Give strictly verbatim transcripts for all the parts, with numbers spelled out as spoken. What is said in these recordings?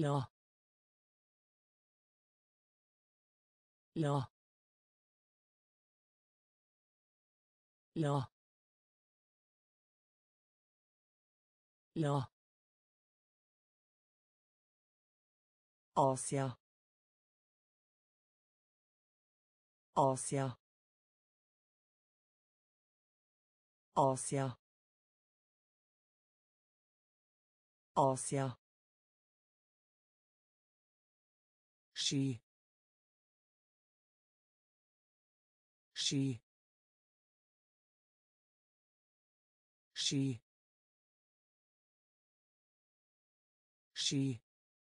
La. La. La. La. Asia. Asia. Asia. Asia. Sky. Sky. Sky. Sky.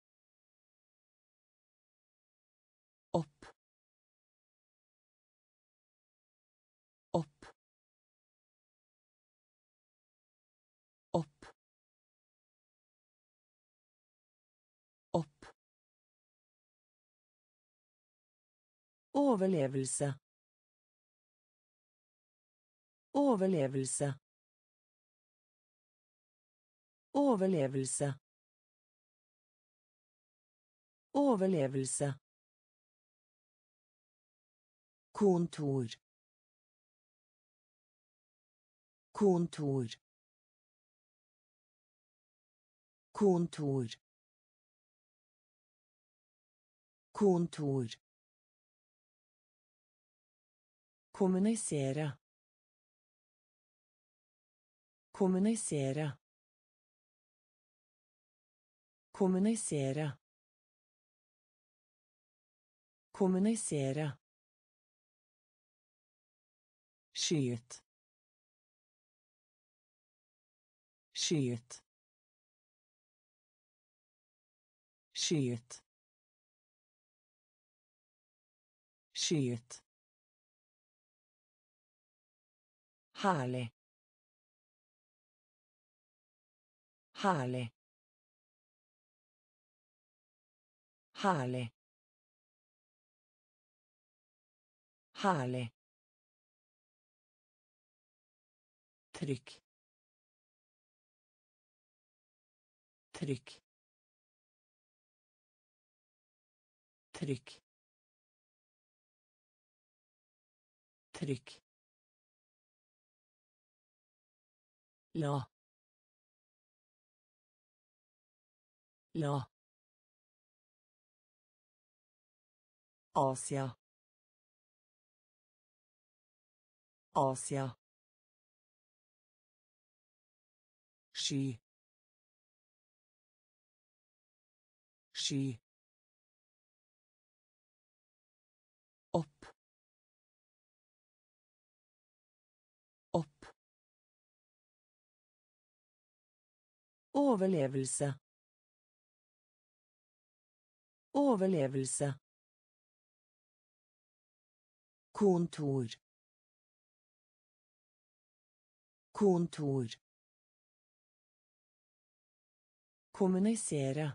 Opp. Opp. Opp. Opp. Overlevelse. Overlevelse. Overlevelse. Overlevelse. Kontor. Kontor. Kontor. Kontor. Kommunisere. Kommunisere. Kommunisere. Kommunisere. Skyet. Skyet. Skyet. Skyet. Herlig. Herlig. Herlig. Herlig. Trykk. Trykk. Trykk. Trykk. La. La. Asia. Asia. Sky. Sky. Opp. Opp. Overlevelse. Overlevelse. Kontor. Kontor. Kommunisere.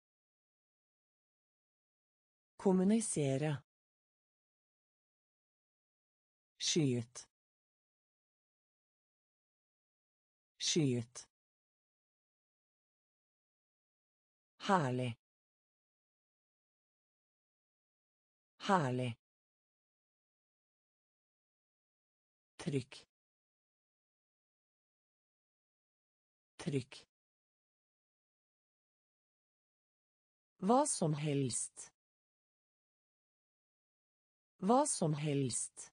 Kommunisere. Skyet. Skyet. Herlig. Herlig. Trykk. Trykk. Hva som helst. Hva som helst.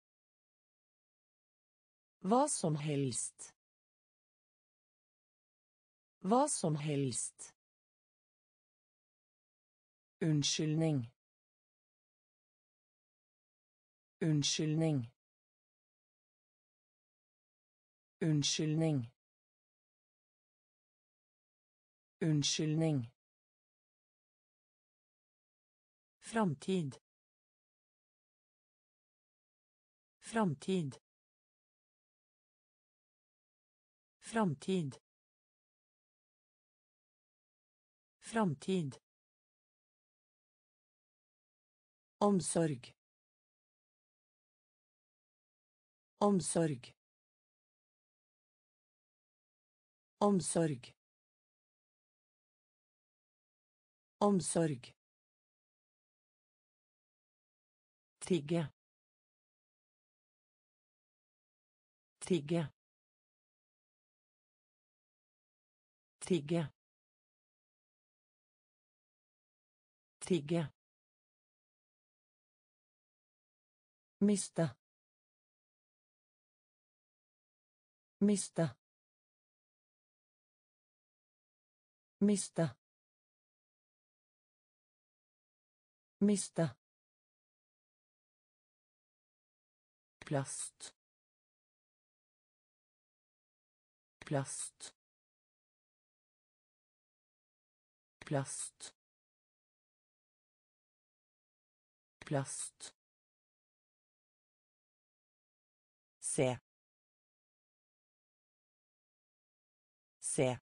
Hva som helst. Hva som helst. Unnskyldning. Unnskyldning. Unnskyldning. Unnskyldning. Framtid. Framtid. Framtid. Framtid. Omsorg. Omsorg. Omsorg. Omsorg. Tigge. Tigge. Tigge. Tigge. Miste. Miste. Miste. Miste. Plast. Plast. Plast. Plast. Se. Se.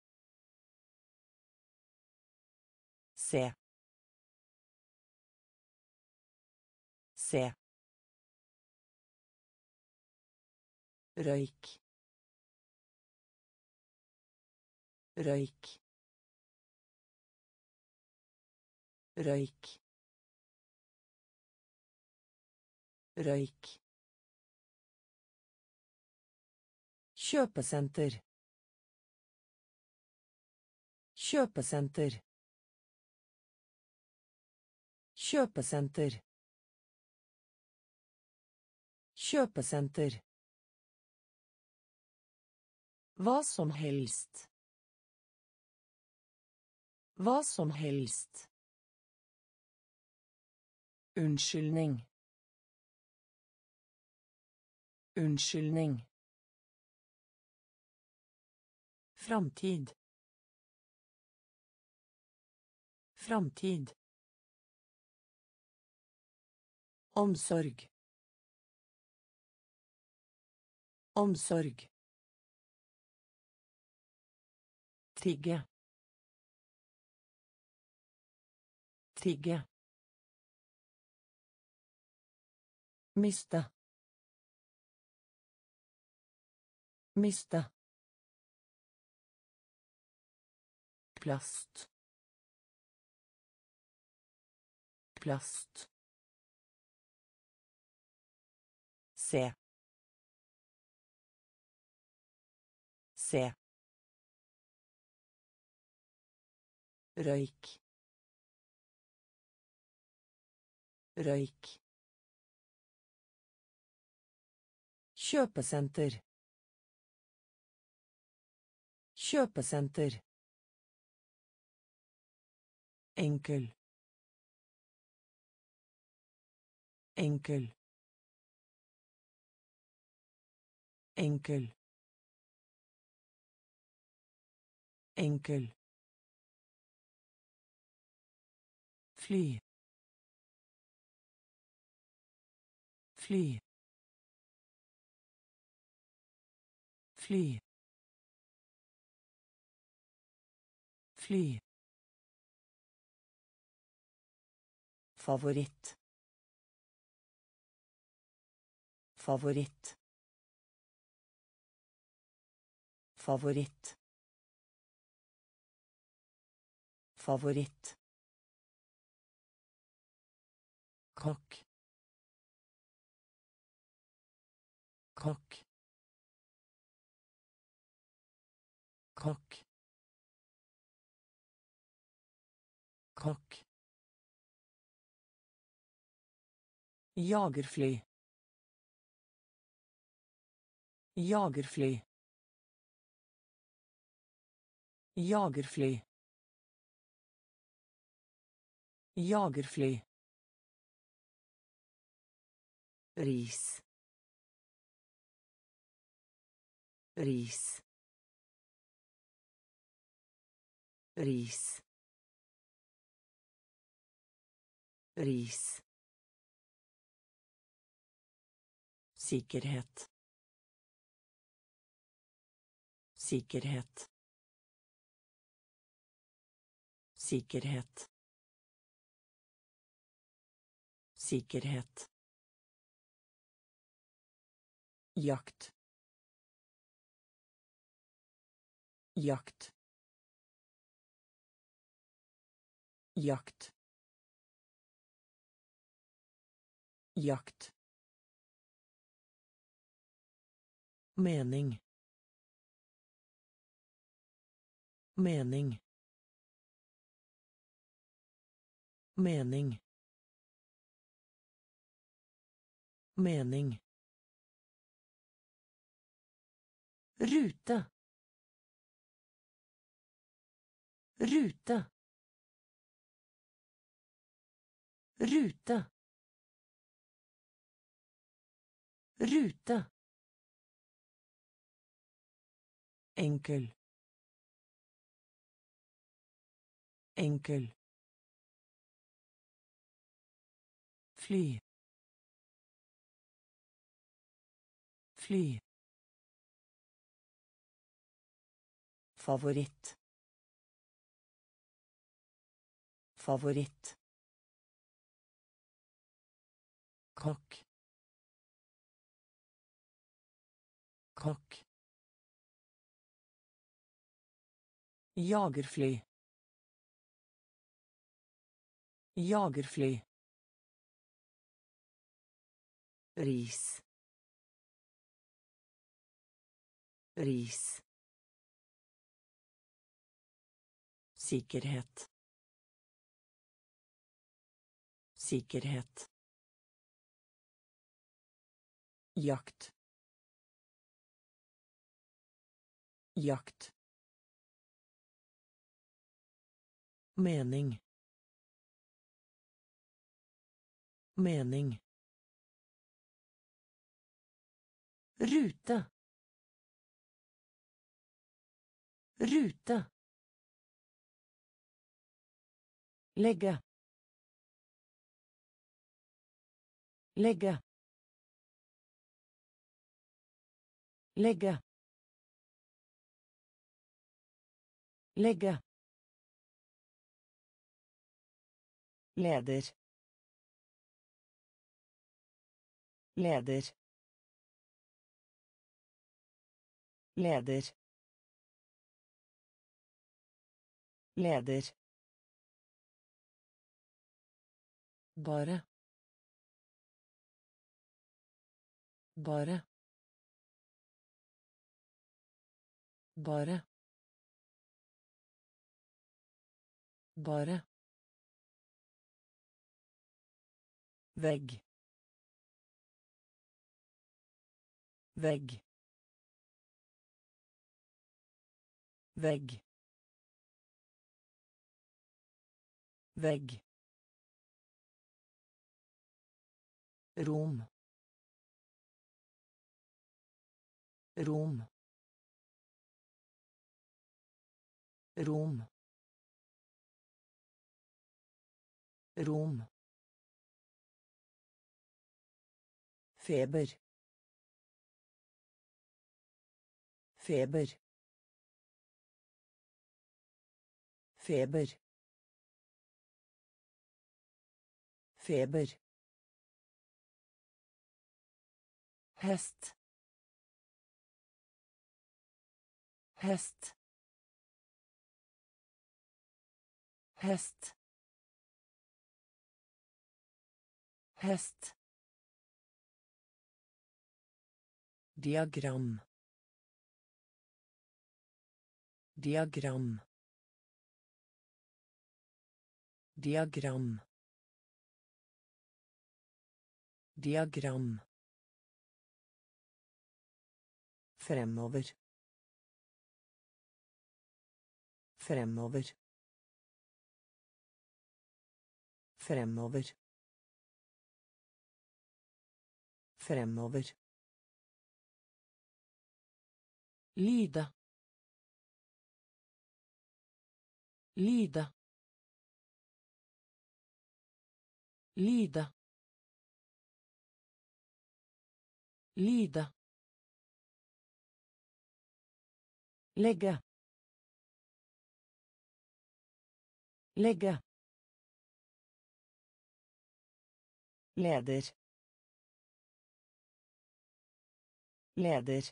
Se. Se. Røyk. Røyk. Røyk. Røyk. Kjøpesenter. Kjøpesenter. Kjøpesenter. Kjøpesenter. Hva som helst. Hva som helst. Unnskyldning. Unnskyldning. Framtid. Framtid. Omsorg. Omsorg. Tigge. Tigge. Miste. Miste. Plast. Plast. Se. Se. Røyk. Røyk. Kjøpesenter. Kjøpesenter. Enkel. Enkel. Enkel. Enkel. Fly. Fly. Fly. Fly. Favoritt. Favoritt. Favoritt. Favoritt. Kokk. Kokk. Kokk. Kokk. Jagerfly. Jagerfly. Jagerfly. Jagerfly. Ris. Ris. Ris. Ris. Sikkerhet. Sikkerhet. Sikkerhet. Sikkerhet. Jakt. Jakt. Jakt. Jakt. Mening. Mening. Mening. Mening. Ruta. Ruta. Ruta. Ruta. Enkel. Enkel. Fly. Fly. Favoritt. Favoritt. Kokk. Kokk. Jagerfly. Jagerfly. Ris. Ris. Sikkerhet. Sikkerhet. Jakt. Jakt. Mening. Mening. Ruta. Ruta. Lägga. Lägga. Lägga. Lägga. Leder. Leder. Leder. Leder. Bare. Bare. Bare. Bare. Vägg. Vägg. Vägg. Vägg. Rom. Rom. Rom. Rom. Feber. Feber. Feber. Feber. Häst. Häst. Häst. Häst. Diagram. Diagram. Diagram. Diagram. Fremover. Fremover. Fremover. Fremover. Lida. Lida. Lida. Lida. Lägga. Lägga. Leder. Leder.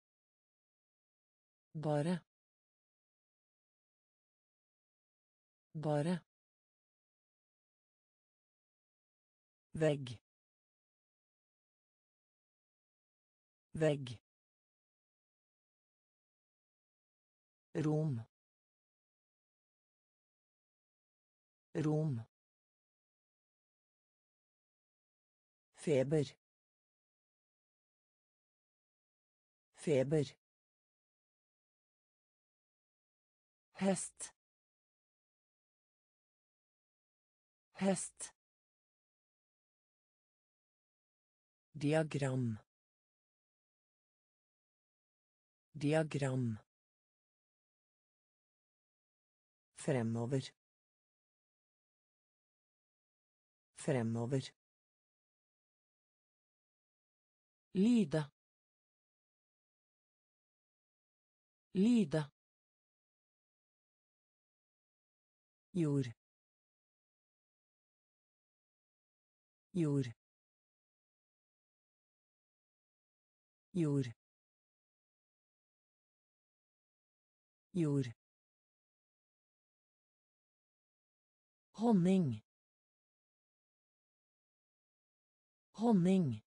Bare. Bare. Vegg. Vegg. Rom. Rom. Feber. Feber. Hest. Hest. Diagram. Diagram. Fremover. Fremover. Lide. Lide. Jord. Jord. Jord. Jord. Honning. Honning.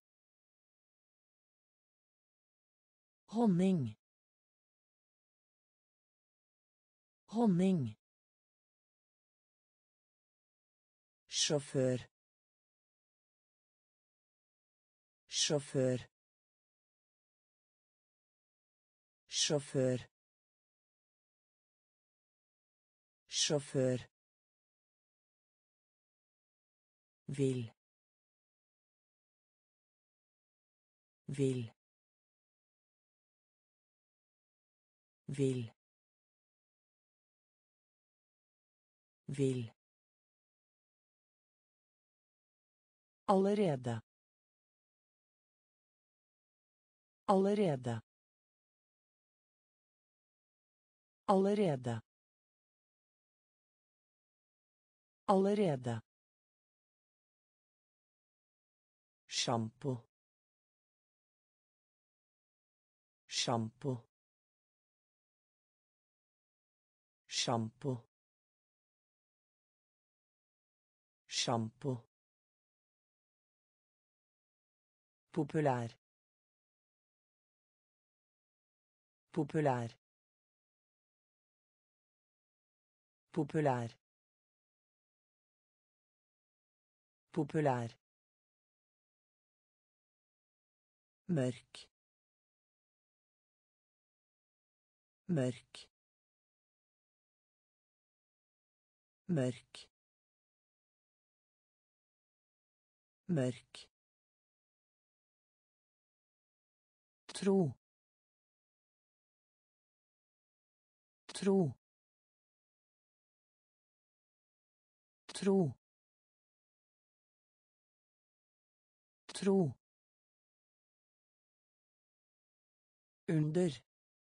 Honning. Honning. Sjåfør. Sjåfør. Sjåfør. Sjåfør. Vil. Vil. Vil. Vil. Allerede. Allerede. Allerede. Allerede. Sjampo. Sjampo. Sjampo. Sjampo. Populær. Populær. Populær. Populær. Mørk. Mørk. Mørk. Mørk. Tro. Tro. Tro. Tro. Under.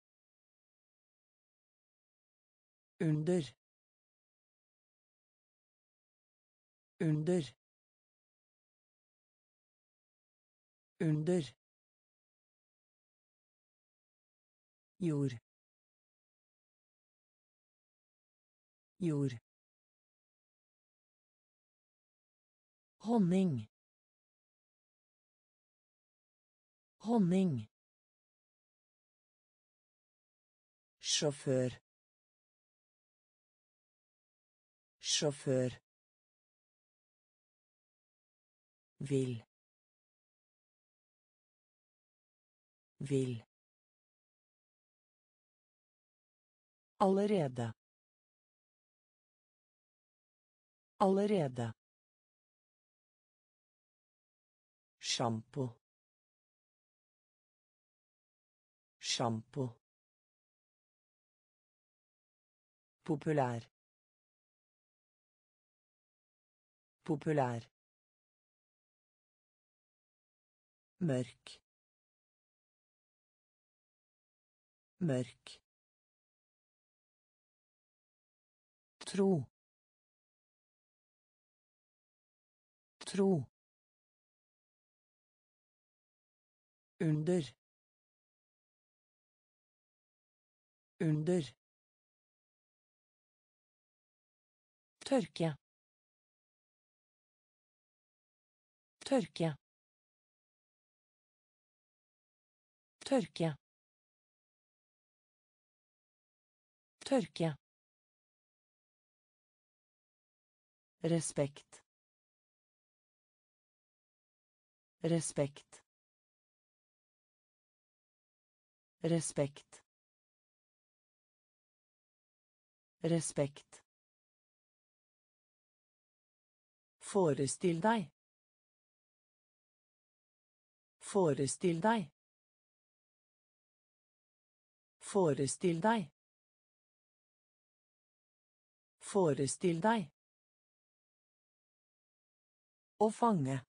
Under. Under. Under. Jord. Jord. Honning. Honning. Sjåfør. Sjåfør. Vil. Vil. Allerede. Allerede. Sjampo. Sjampo. Populær. Populær. Mørk. Mørk. Tro. Tro. Under. Under. Tørke. Tørke. Tørke. Tørke. Respekt. Respekt. Respekt. Respekt. Forestill deg. Forestill deg. Forestill deg. Forestill deg. Å fange.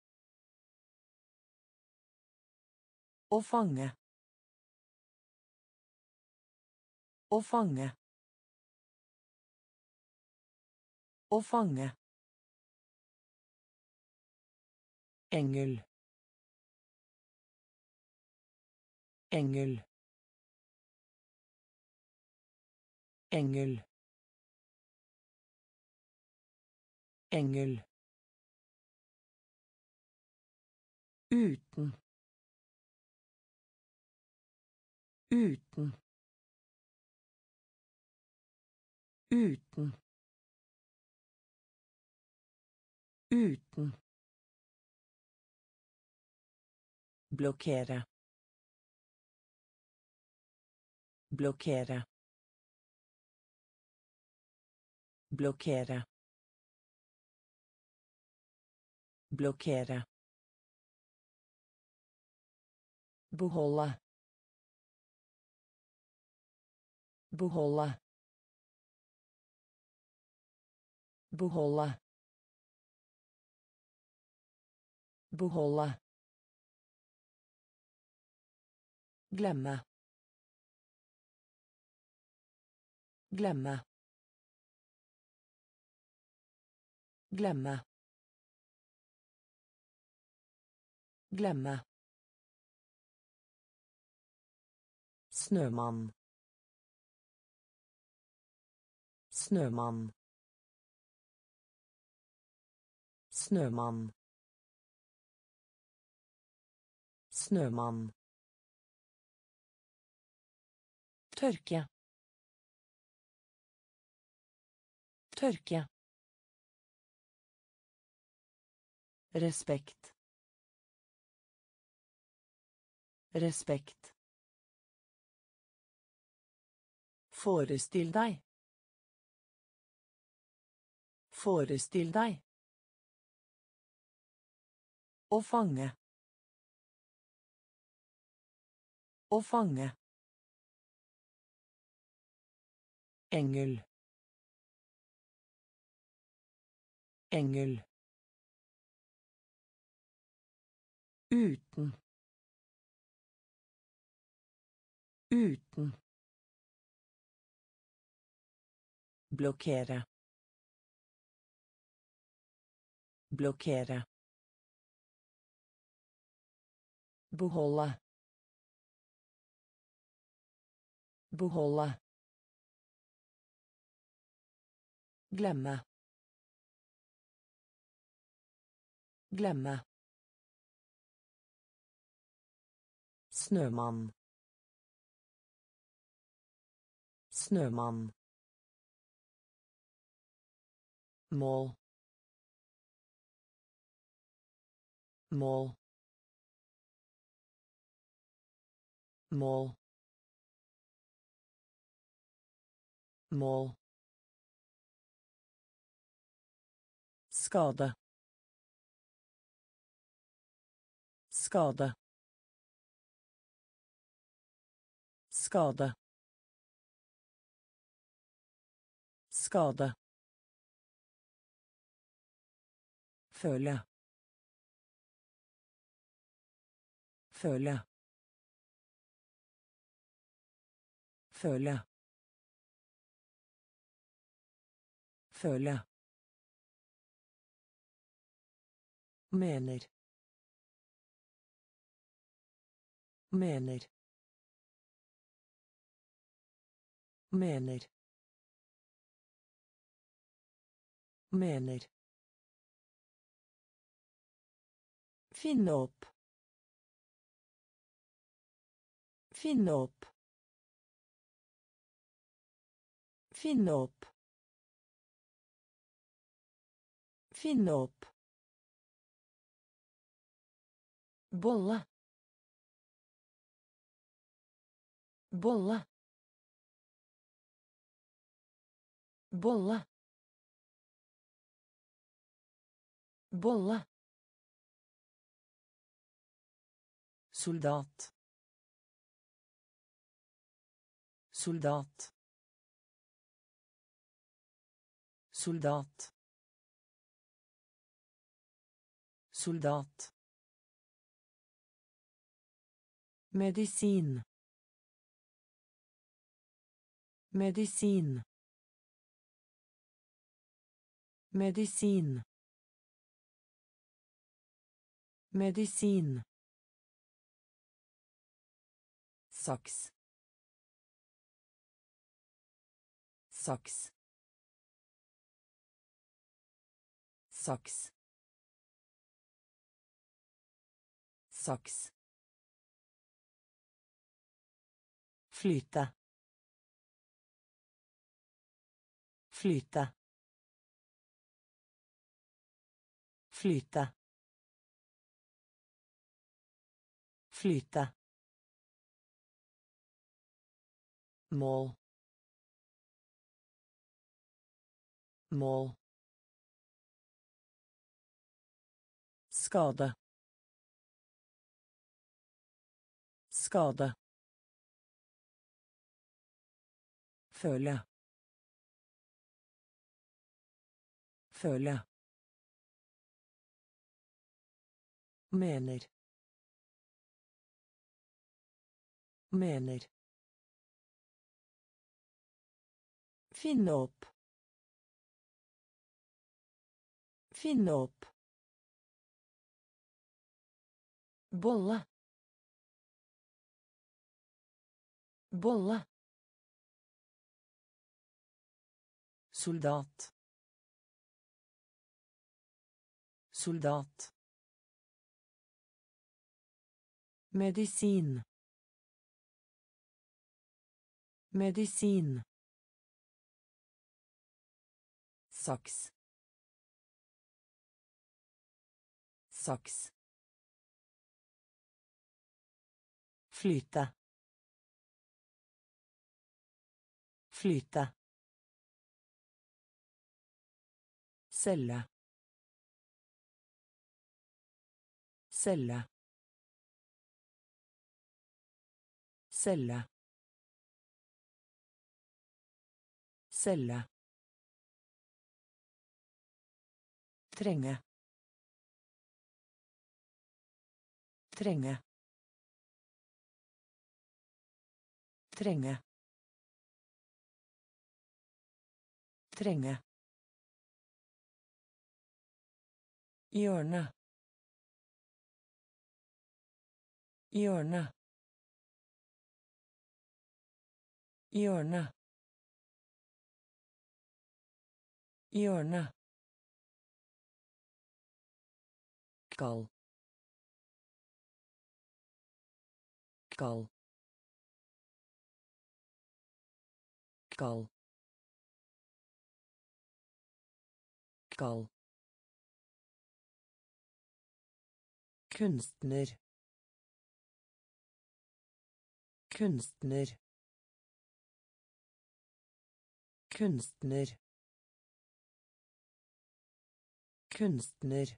Å fange. Å fange. Å fange. Engel. Engel. Engel. Engel. Uten. Uten. Uten. Uten. Blokkere. Blokkere. Blokkere. Blokkere. Beholde. Beholde. Beholde. Beholde. Glemme. Glemme. Glemme. Glemme. Snømann. Snømann. Snømann. Snømann. Tørke. Tørke. Respekt. Respekt. Forestill deg. Forestill deg. Å fange. Å fange. Engel. Engel. Uten. Uten. Blokkere. Blokkere. Beholde. Beholde. Glemme. Glemme. Snømann. Snømann. Mål. Mål. Mål. Mål. Skade. Skade. Skade. Skade. Føle. Føle. Føle. Føle. Mener. Mener. Mener. Mener. Finne opp. Finne opp. Finne opp. Finne opp. Bolle. Bolle. Bolle. Bolle. Soldat. Soldat. Soldat. Soldat. Medisin. Medisin. Medisin. Medisin. Saks. Saks. Saks. Saks. Flyte. Flyte. Flyte. Flyte. Mål. Mål. Skade. Skade. Føle. Føle. Mener. Mener. Finne opp. Finne opp. Bolle. Bolle. Soldat. Soldat. Medisin. Medisin. Saks. Saks. Flyte. Flyte. Celle. Celle. Celle. Celle. Trenge. Trenge. Trenge. Trenge. Hjørne. Hjørne. Hjørne. Hjørne. Kall. Kall. Kall. Kall. Kunstner. Kunstner. Kunstner. Kunstner.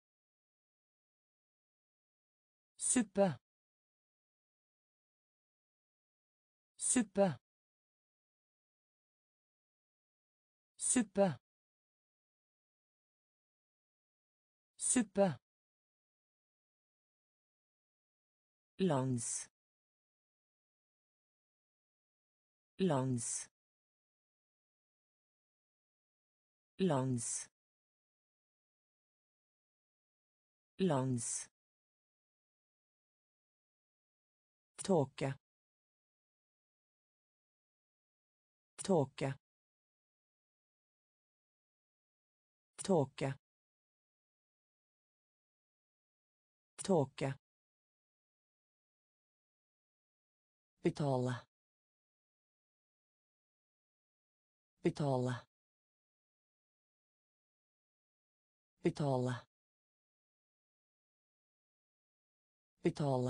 Suppe. Suppe. Suppe. Suppe. Langs. Langs. Langs. Langs. Tåke. Tåke. Tåke. Tåke. Betale. Betale. Betale. Betale.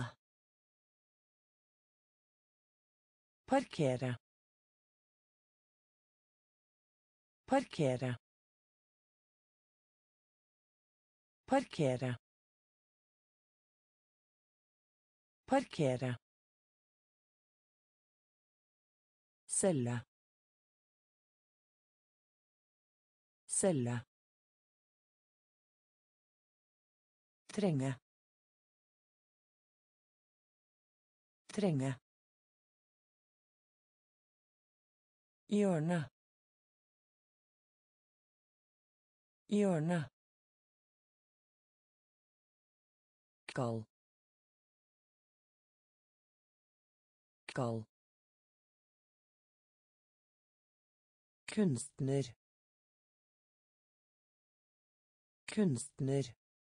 Parkere. Parkere. Parkere. Parkere. Celle. Celle. Trenge. Trenge. Hjørne. Hjørne. Kall. Kall. Kunstner. Kunstner.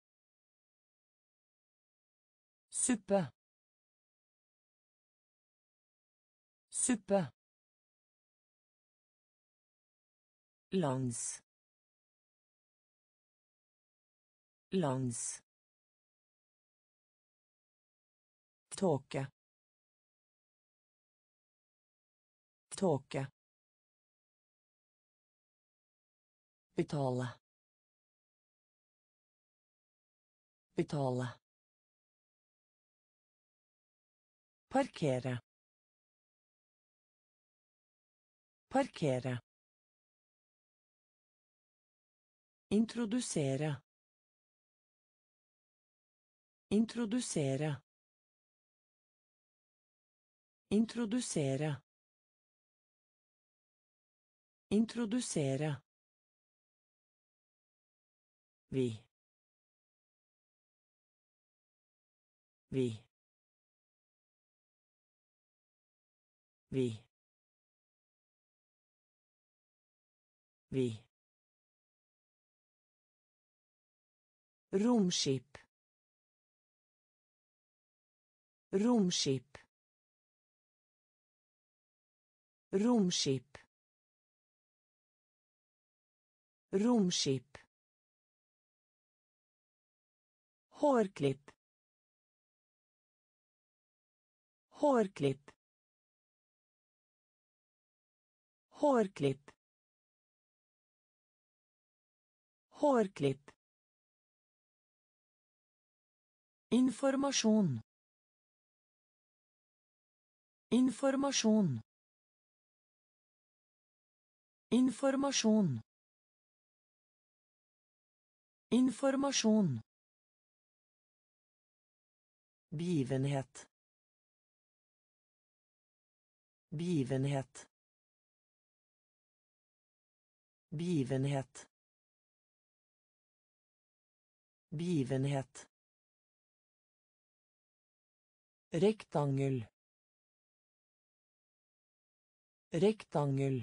Suppe. Suppe. Langs. Langs. Tåke. Tåke. Betale. Betale. Parkere. Parkere. Introdusere. Introdusere. Introdusere. Introdusere. Vi. Vi. Vi. Vi. Romskip. Romskip. Romskip. Romskip. Hårklipp. Hårklipp. Hårklipp. Hårklipp. Informasjon. Informasjon. Informasjon. Informasjon. Begivenhet. Begivenhet. Begivenhet. Begivenhet. Rektangel. Rektangel.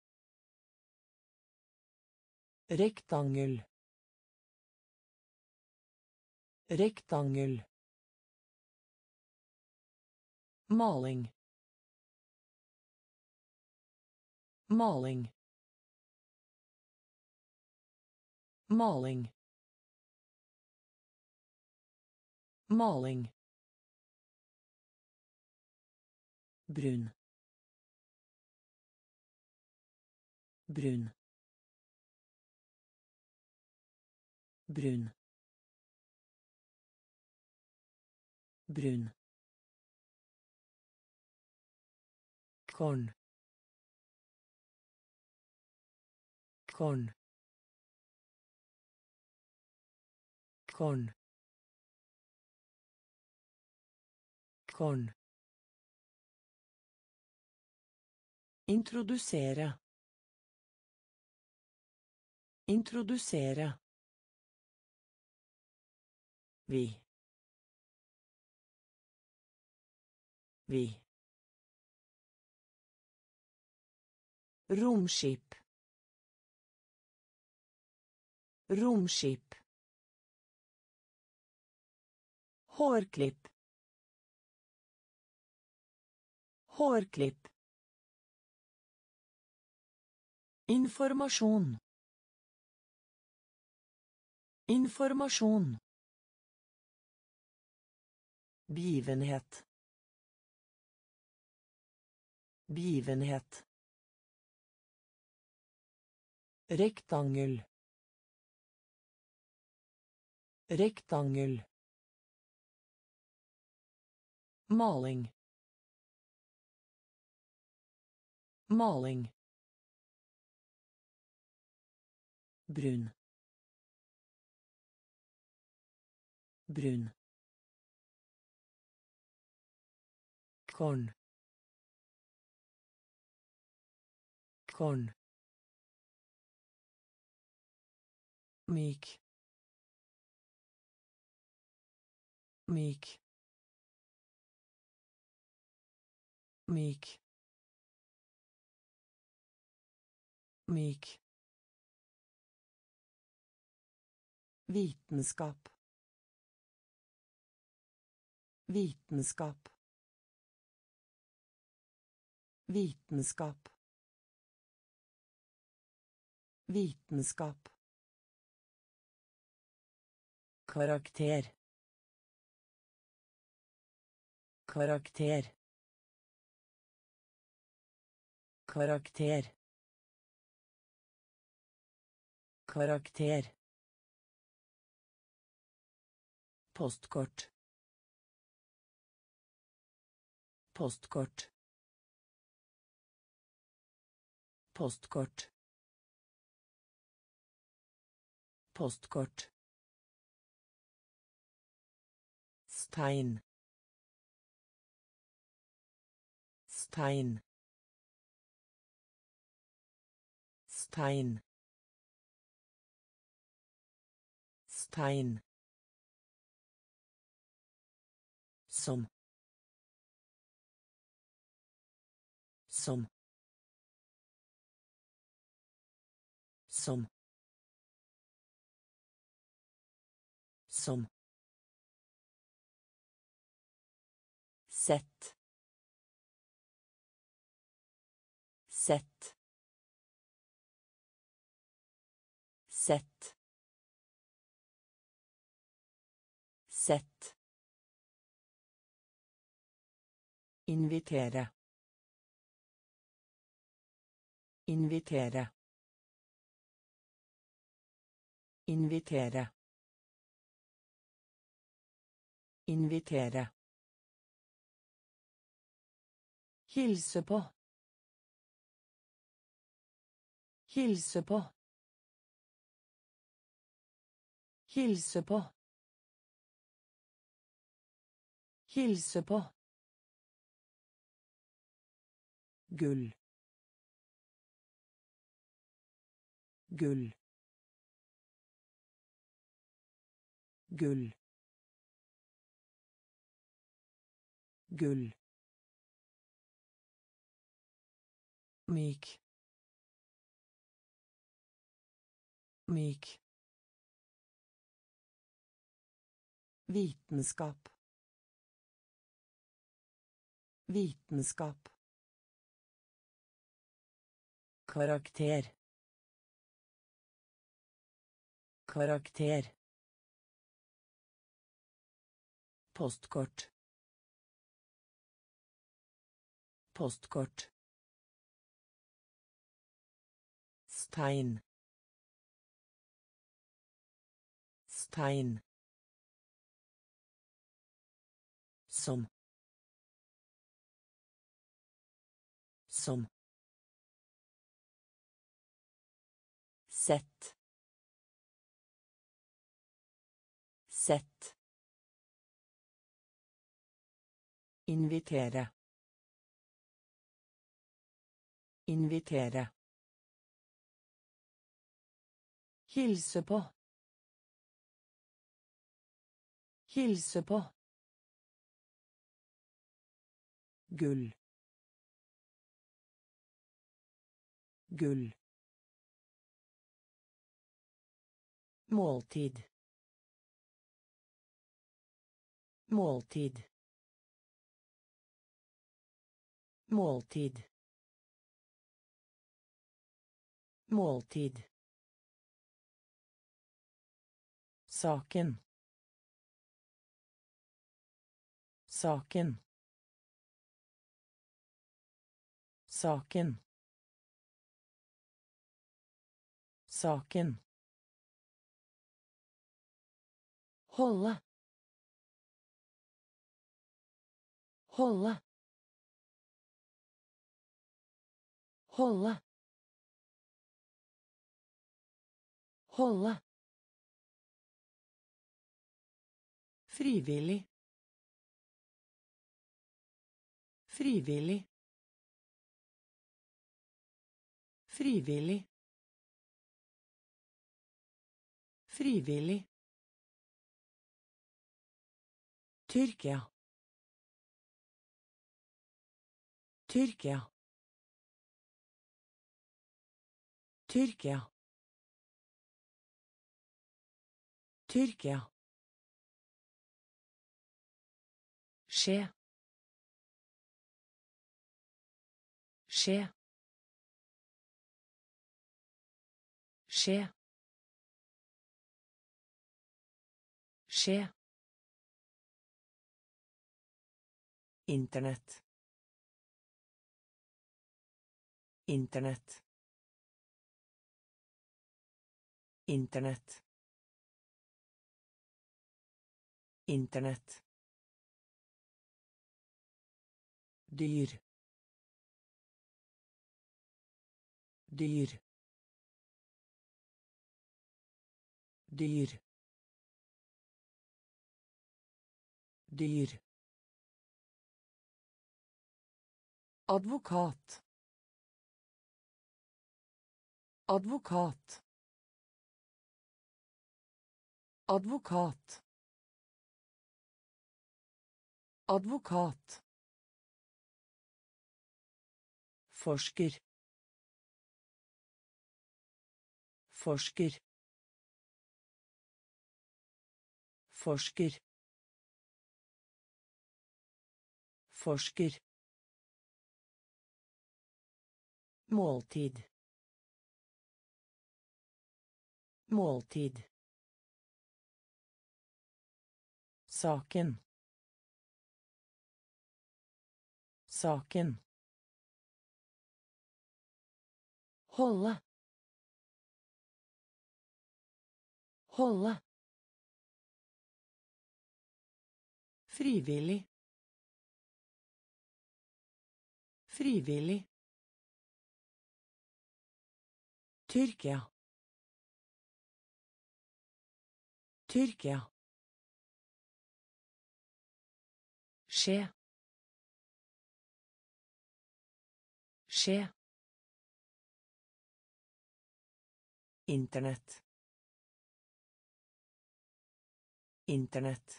Rektangel. Rektangel. Maling. Maling. Maling. Maling. Brun. Brun. Brun. Brun. Korn. Korn. Korn. Korn. Introdusere. Introdusere. Vi. Vi. Romskip. Romskip. Hårklipp. Hårklipp. Informasjon. Informasjon. Begivenhet. Begivenhet. Rektangel. Rektangel. Maling. Maling. Brun. Brun. Korn. Korn. Myk. Myk. Myk. Myk. Vitenskap. Vitenskap. Vitenskap. Vitenskap. Karakter. Karakter. Karakter. Karakter. Postkort. Postkort. Postkort. Postkort. Stein. Stein. Stein. Stein. Som. Som. Som. Som. Sett. Sett. Sett. Sett. Invitere. Invitere. Invitere. Invitere. Hilse på. Hilse på. Hilse på. Hilse på. Gull. Gull. Gull. Gull. Myk. Myk. Vitenskap. Vitenskap. Karakter. Karakter. Postkort. Postkort. Stein. Stein. Som. Som. Sett. Sett. Invitere. Invitere. Hilse på. Hilse på. Gull. Gull. Måltid. Måltid. Måltid. Måltid. Saken. Saken. Saken. Saken. Holde. Holde. Holde. Holde. Frivillig. Frivillig. Frivillig. Frivillig. Tyrkia. Tyrkia. Tyrkia. Tyrkia. Skje. Skje. Skje. Skje. Internett. Internett. Internett. Internett. Dyr. Dyr. Dyr. Dyr. Advokat. Advokat. Advokat. Advokat. Forsker. Forsker. Forsker. Forsker. Måltid. Måltid. Saken. Saken. Holde. Holde. Frivillig. Frivillig. Tyrkia. Tyrkia. Skje. Skje. Internett. Internett.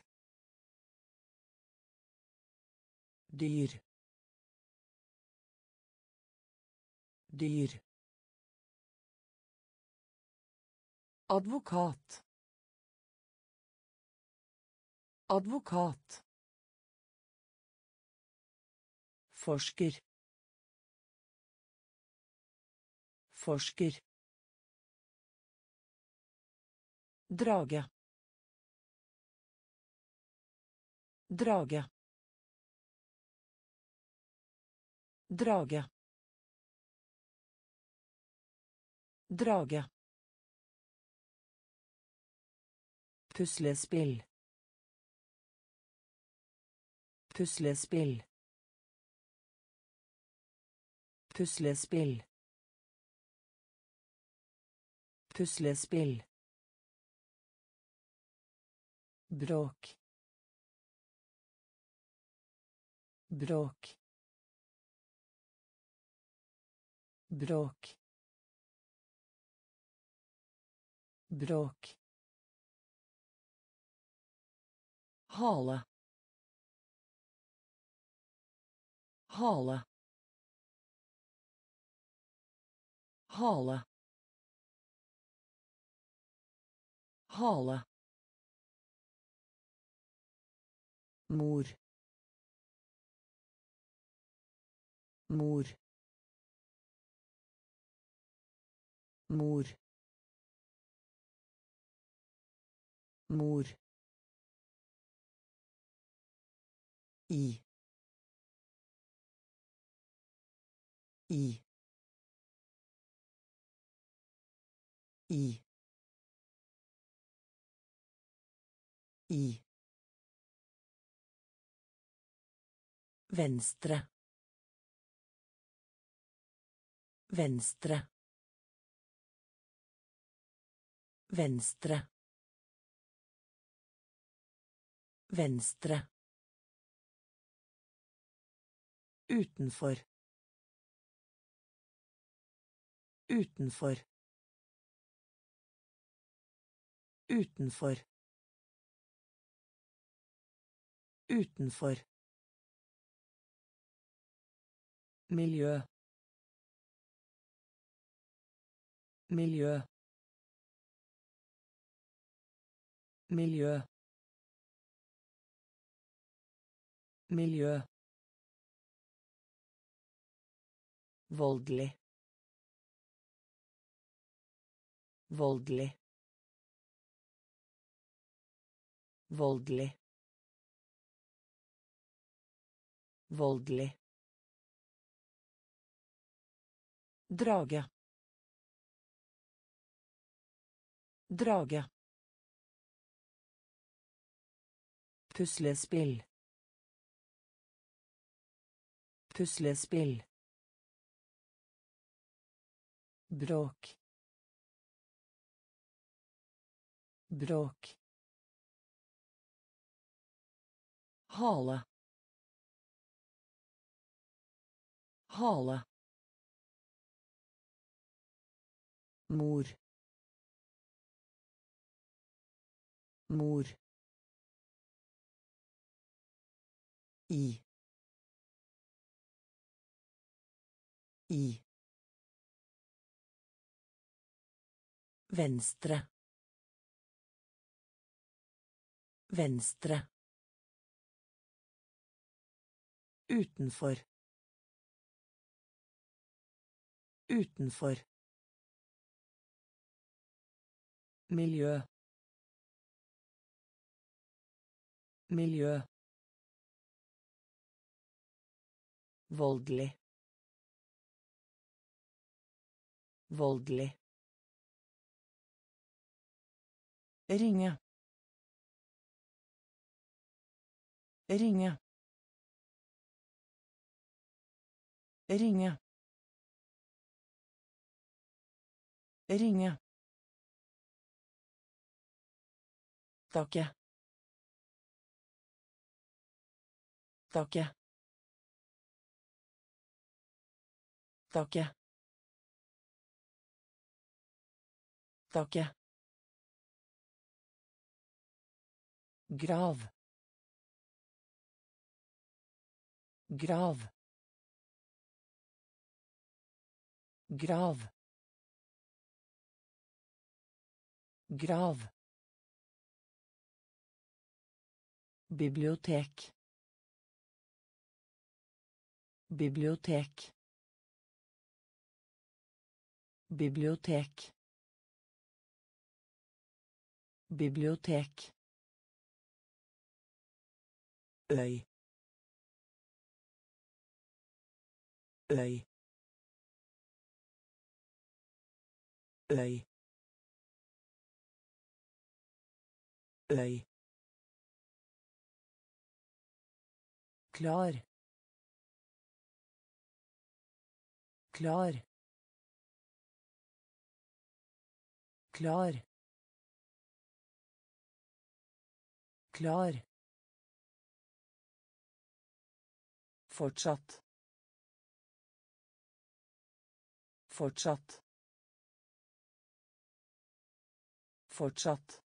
Dyr. Dyr. Advokat. Advokat. Forsker. Forsker. Drage. Drage. Drage. Drage. Puslespill. Puslespill. Puslespill. Puslespill. Bråk. Bråk. Bråk. Bråk. Hale. Hale. Hale. Hale. Mor. Mor. Mor. Mor. I. I. I. I. Venstre. Venstre. Venstre. Venstre. Utenfor. Utenfor. Utenfor. Utenfor. Miljø. Miljø. Miljø. Miljø. Voldelig. Voldelig. Voldelig. Voldelig. Drage. Drage. Puslespill. Puslespill. Bråk. Bråk. Hale. Hale. Mor. Mor. I. I. Venstre. Venstre. Utenfor. Utenfor. Miljø. Miljø. Voldelig. Voldelig. Ringe. Ringe. Ringe. Ringe. Takke. Takke. Takke. Takke. Grav. Grav. Grav. Grav. Bibliotek. Bibliotek. Bibliotek. Bibliotek. Øy. Øy. Øy. Øy. Klar. Klar. Klar. Klar. Fortsatt. Fortsatt. Fortsatt.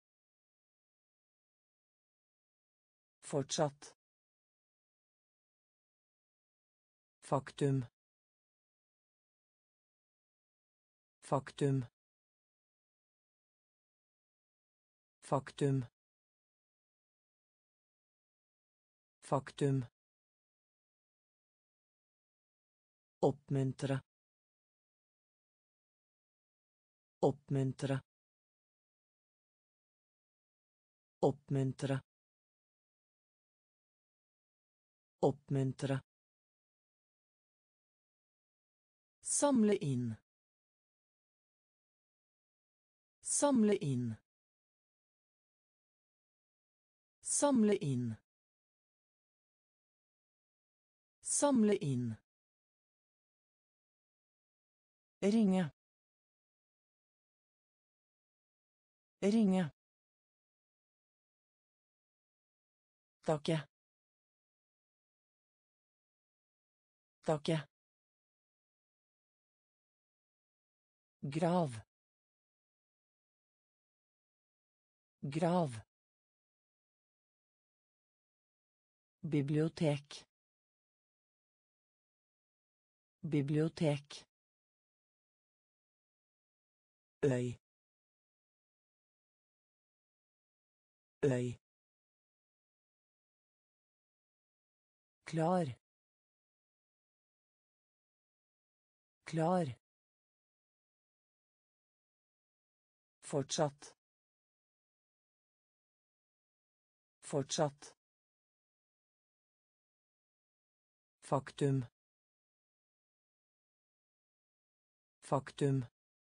Fortsatt. Faktum. Faktum. Faktum. Faktum. Oppmuntre. Oppmuntre. Oppmuntre. Oppmuntre. Samle inn. Samle inn. Samle inn. Samle inn. Ringe. Ringe. Takke. Takke. Grav. Grav. Bibliotek. Bibliotek. Øy. Øy. Klar. Klar. Fortsatt. Fortsatt. Faktum. Faktum.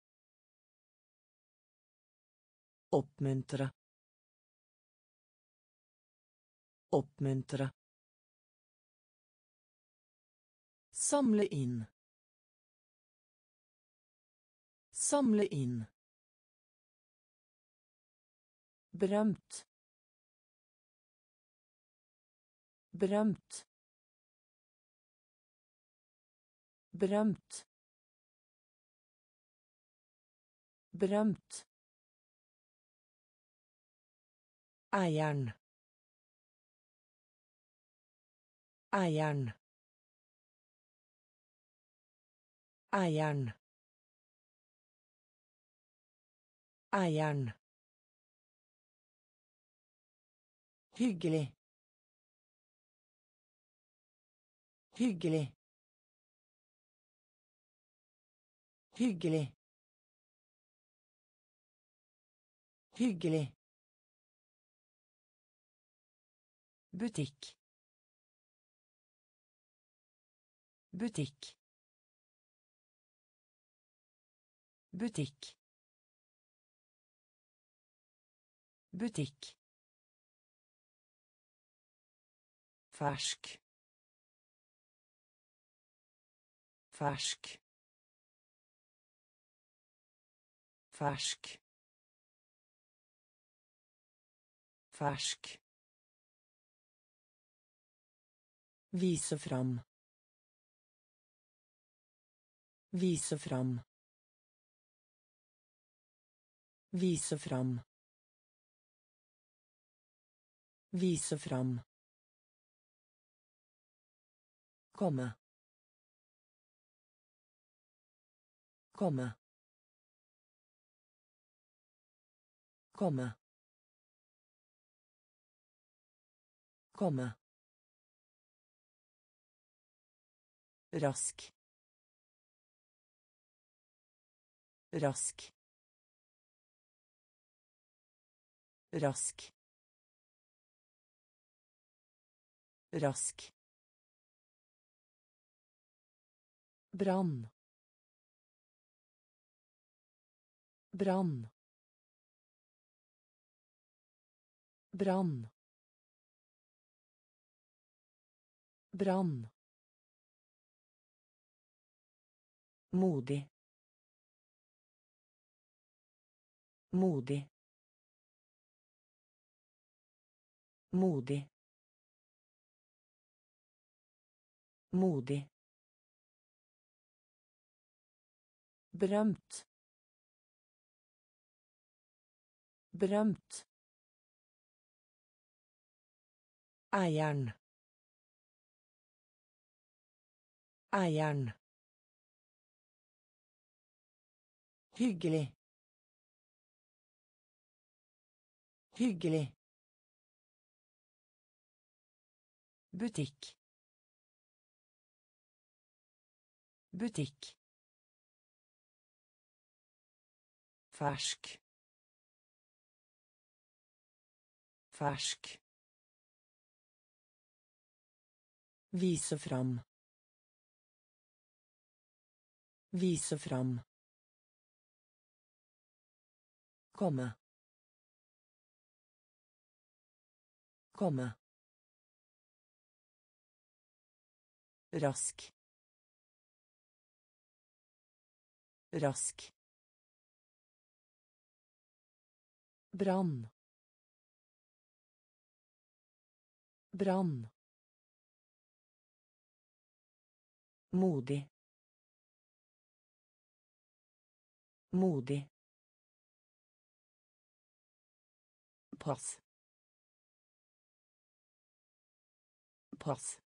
Oppmuntre. Oppmuntre. Samle inn. Samle inn. Berømt. Berømt. Berømt. Berømt. Eieren. Eieren. Eieren. Eieren. Hyggelig. Hyggelig. Hyggelig. Hyggelig. Butikk. Butikk. Butikk. Butikk. Fersk. Fersk. Fersk. Fersk. Vise fram. Vise fram. Vise fram. Vise fram. Komme. Komme. Komme. Komme. Rask. Rask. Rask. Rask. Brann. Brann. Brann. Brann. Modig. Modig. Modig. Modig. Berømt. Berømt. Eieren. Eieren. Hyggelig. Hyggelig. Butikk. Butikk. Fersk. Fersk. Vise fram. Vise fram. Komme. Komme. Rask. Rask. Brann. Brann. Modig. Modig. Pass. Pass.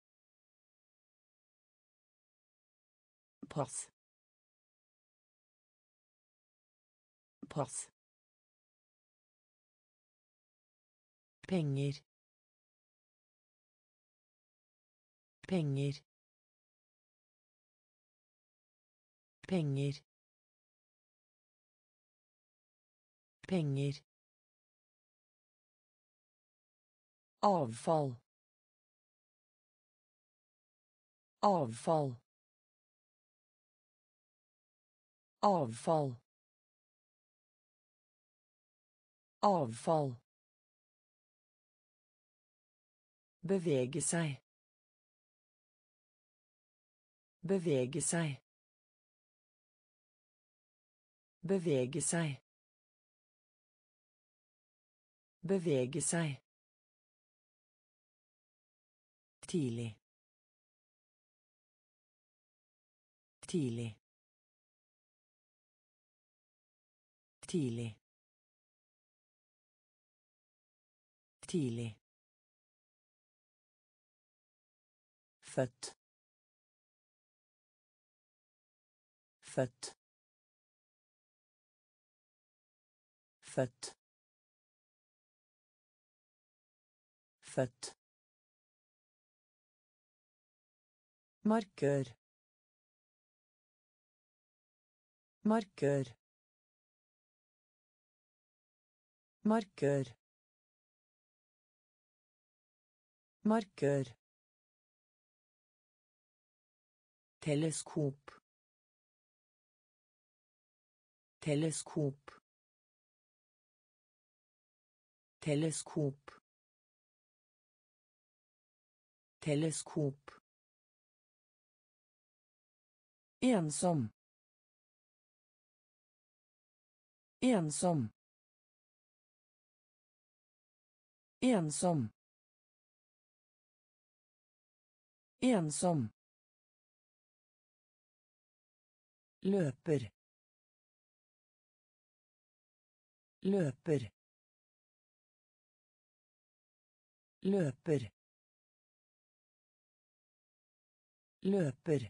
Pass. Pass. Penger. Penger. Penger. Penger. Avfall. Avfall. Avfall. Avfall. Bevege seg. Bevege seg. Bevege seg. Bevege seg. Tidlig. Tidlig. Tidlig. Tidlig. Født. Født. Født. Født. Markør. Markør. Markør. Markør. Teleskop. Teleskop. Teleskop. Teleskop. Ensom. Ensom. Ensom. Ensom. Løper. Løper. Løper. Løper.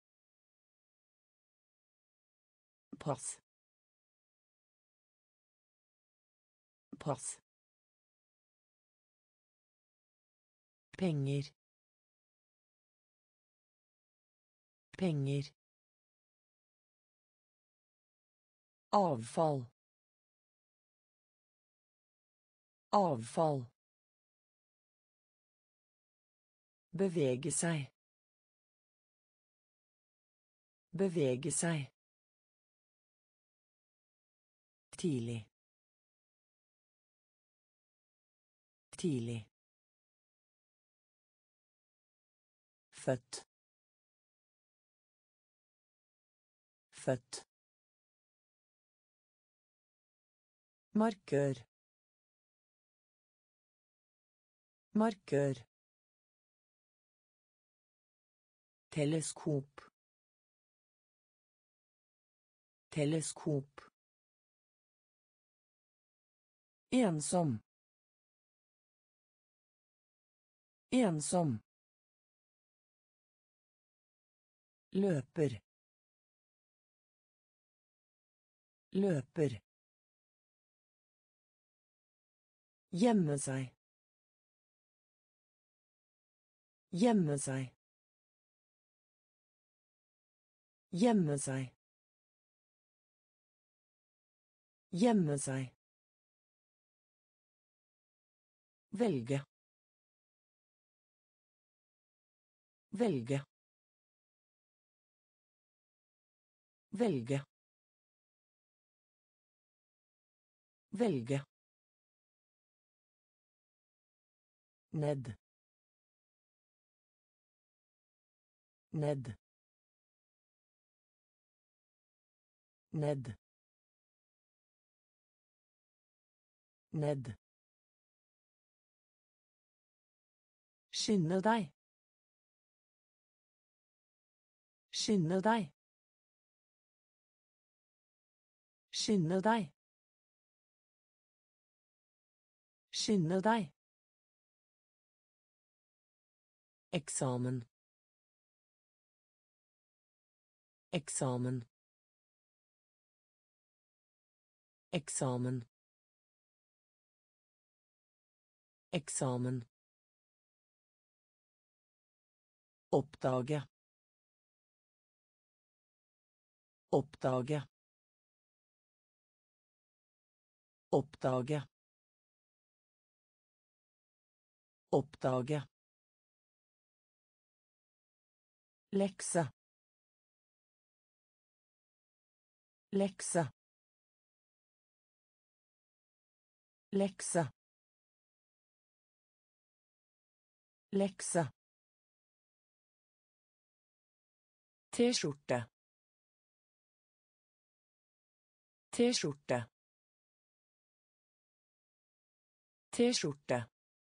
Pass. Pass. Penger. Penger. Avfall. Avfall. Bevege seg. Bevege seg. Tidlig. Tidlig. Født. Født. Markør. Markør. Teleskop. Teleskop. Ensom. Ensom. Løper. Løper. Gjemme seg. Gjemme seg. Gjemme seg. Gjemme seg. Velge. Velge. Velge. Velge. Ned. Ned. Ned. Ned. Skynde deg. Skynde deg. Skynde deg. Skynde deg. Eksamen. Eksamen. Eksamen. Eksamen. Oppdage. Oppdage. Oppdage. Oppdage. Lekse. Lekse. Lekse. Lekse. T-skjorte. T-skjorte. T-skjorte.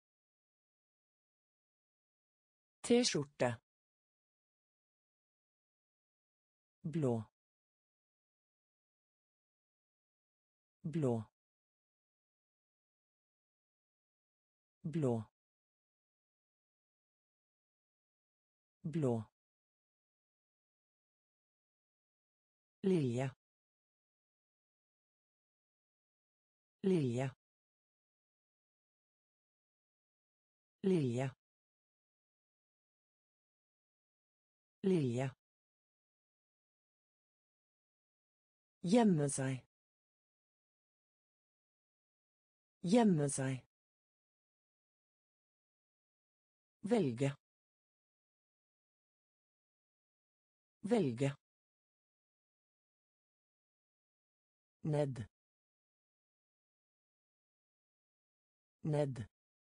T-skjorte. Blå. Blå. Blå. Blå. Lilje. Lilje. Lilje. Lilje. Gjemme seg. Gjemme seg. Velge. Velge. Ned. Ned.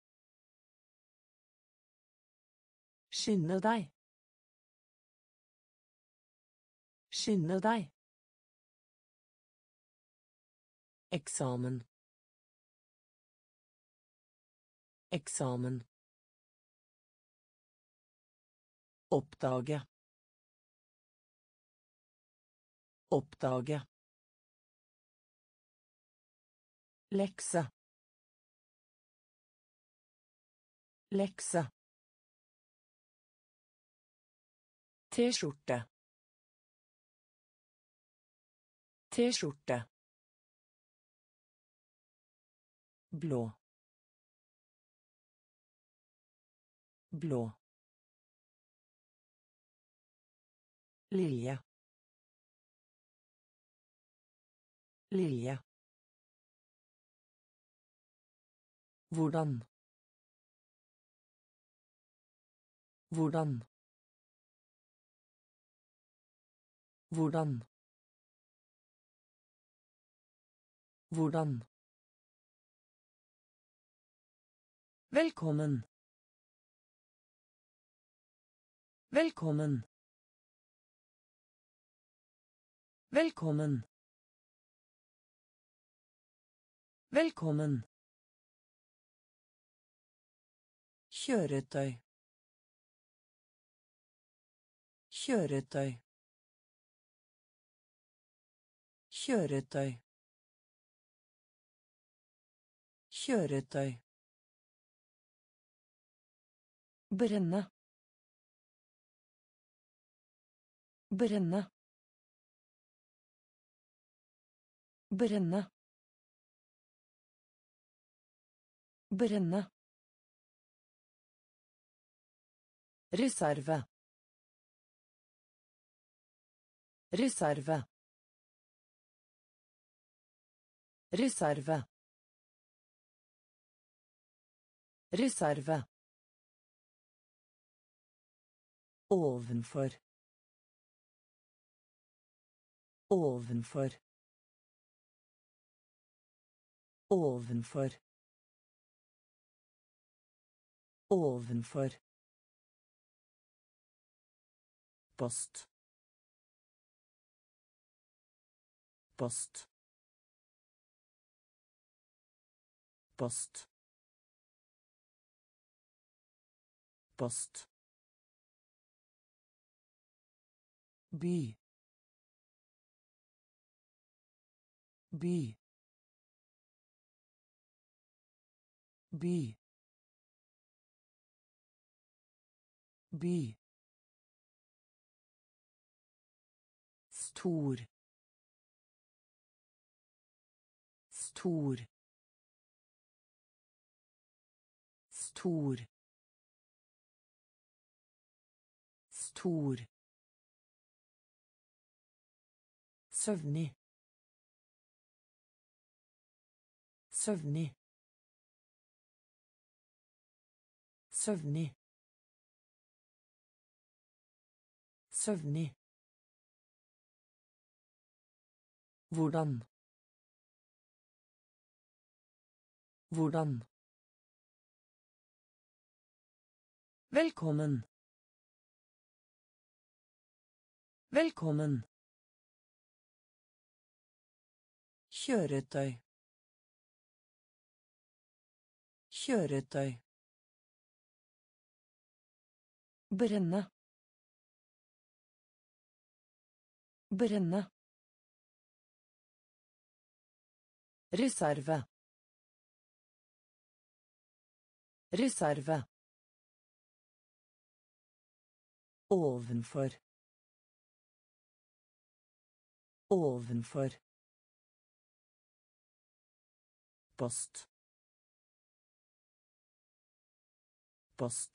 Skynde deg. Skynde deg. Eksamen. Eksamen. Oppdage. Oppdage. Lekse. Lekse. T-skjorte. T-skjorte. Blå. Blå. Lilje. Lilje. Hvordan. Hvordan. Hvordan. Hvordan. Velkommen. Velkommen. Velkommen. Velkommen. Kjøretøy. Kjøretøy. Kjøretøy. Kjøretøy. Brenne. Brenne. Brenne. Brenne. Reserve. Reserve. Reserve. Reserve. Ovenfor. Ovenfor. Ovenfor. Ovenfor. Post. Post. Post. Post. By. By. By. By. Stor. Stor. Stor. Stor. Søvnig. Søvnig. Søvnig. Søvnig. Hvordan. Hvordan. Velkommen. Velkommen. Kjøretøy. Kjøretøy. Brenne. Brenne. Reserve. Reserve. Ovenfor. Ovenfor. Post. Post.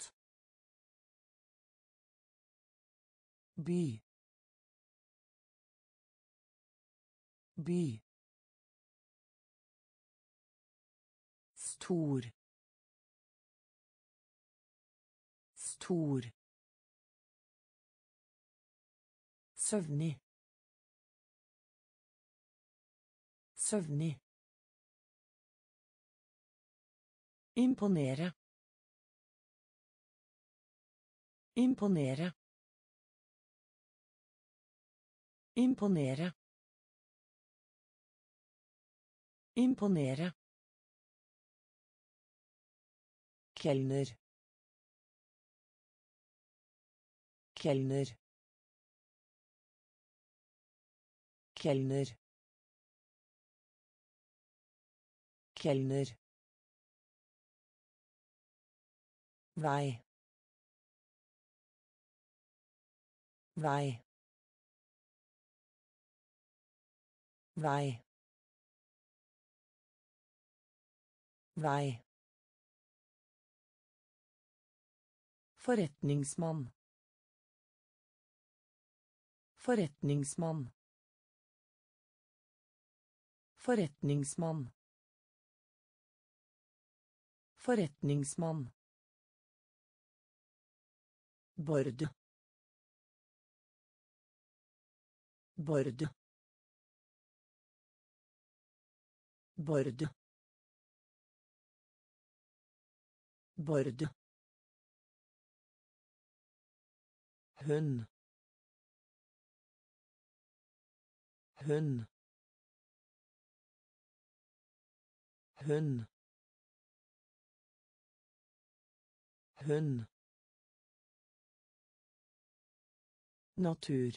By. By. Stor. Stor. Søvnig. Søvnig. Imponere. Imponere. Imponere. Imponere. Kelner. Kelner. Kelner. Kelner. Vei. Vei. Vei. Vei. Forretningsmann. Forretningsmann. Forretningsmann. Forretningsmann. Bord. Bord. Bord. Bord. Hund. Hund. Hund. Hund. Natur.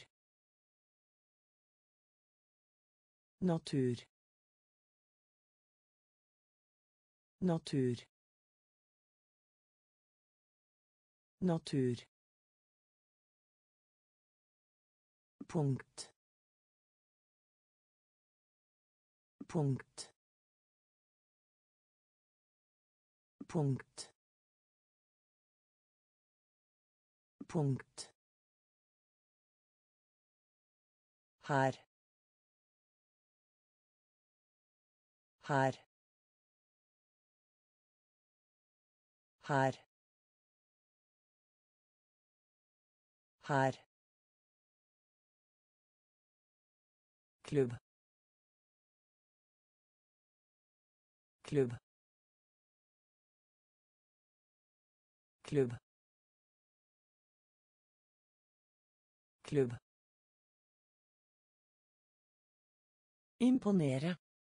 Natur. Natur. Natur. Punkt. Punkt. punkt punkt her her her her klubb klubb klubb klubb imponere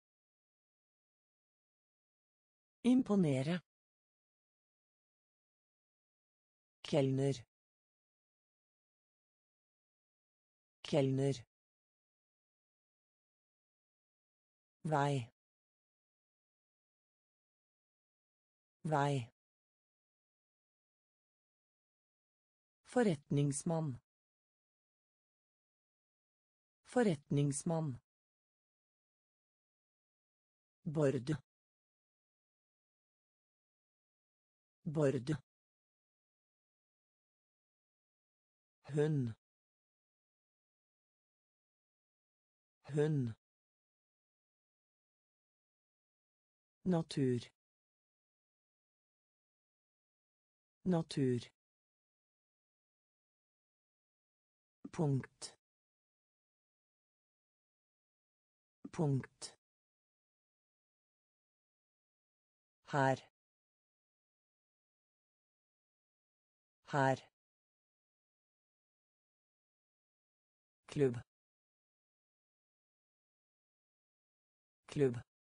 imponere kelner kelner vei vei forretningsmann forretningsmann bord bord hund hund natur natur punkt punkt her her klubb klubb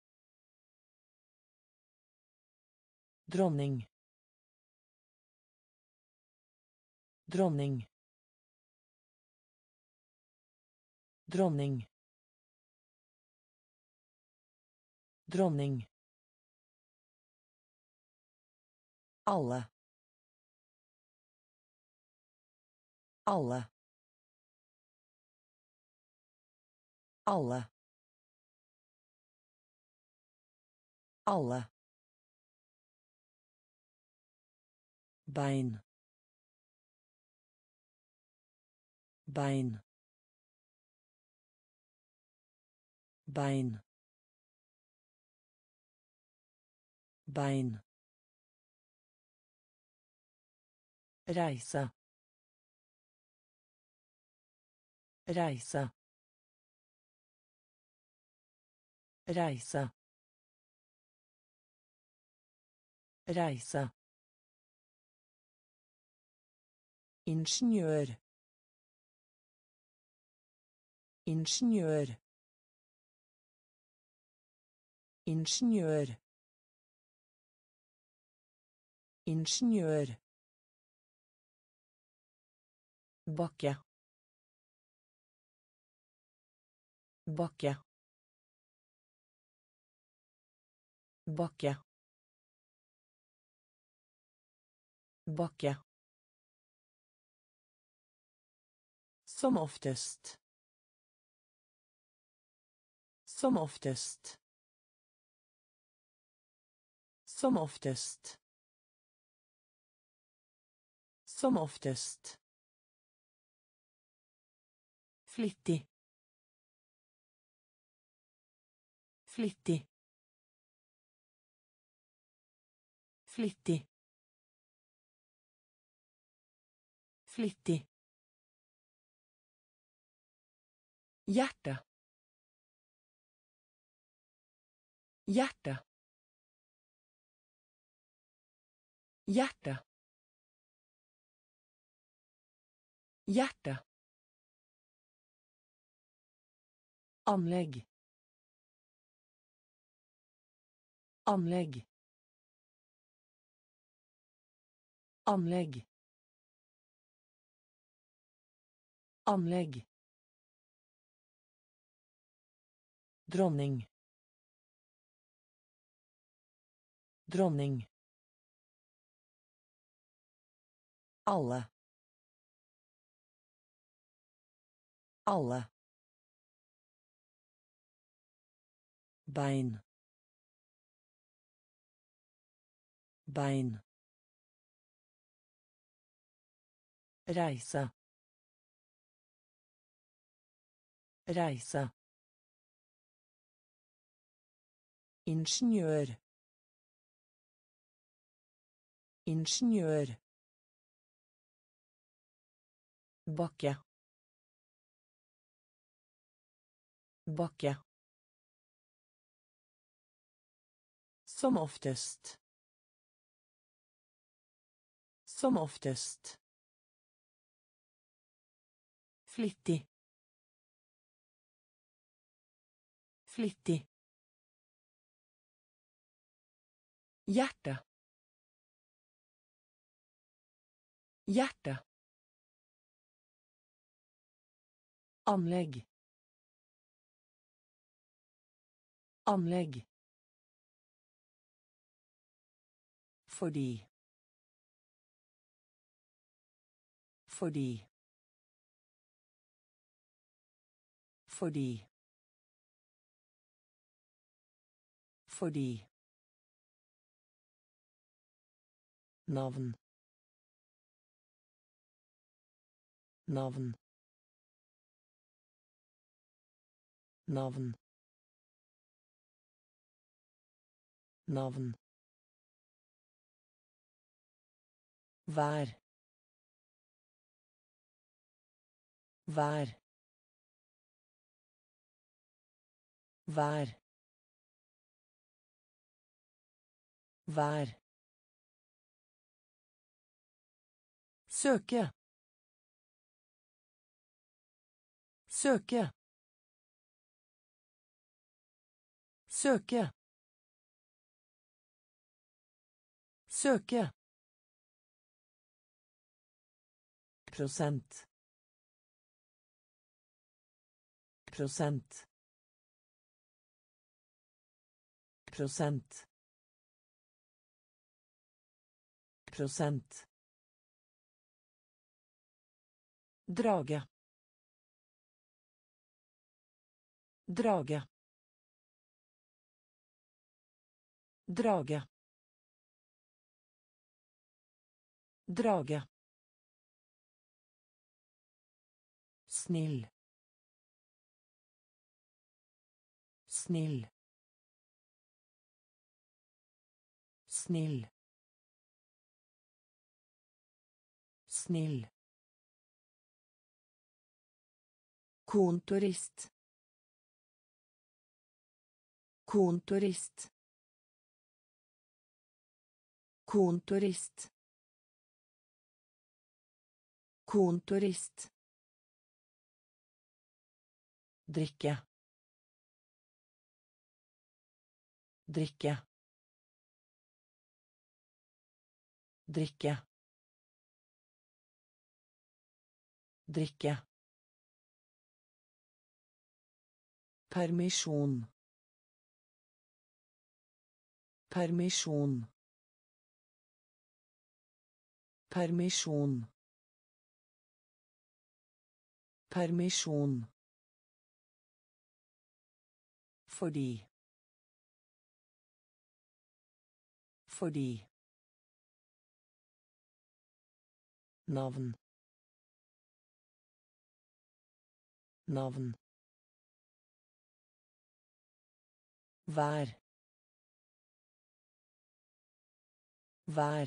dronning dronning dronning dronning alle alle alle alle bein bein bein bein reise reise reise reise ingeniør ingeniør ingeniør ingeniør bakke bakke bakke bakke som oftest som oftest som oftest som oftest flittig flittig flittig flittig hjerte hjerte hjerte hjerte anlegg anlegg anlegg anlegg dronning dronning alle alle bein bein, reise, reise, ingeniør, ingeniør, bakke, bakke, som oftest, som oftest, flittig, flittig, hjerte, hjerte, anlegg, anlegg, fordi, fordi, fordi, fordi, navn, navn, navn, navn, vær, vær, vær, vær, søke, søke, søke, søke, prosent, prosent, prosent, prosent, drage, drage, drage, drage, snill, snill, snill, snill, kontorist, kontorist, kontorist, kontorist, drikke, drikke, drikke, drikke, permisjon, permisjon, permisjon, permisjon, fordi, fordi, navn, navn, vær, vær,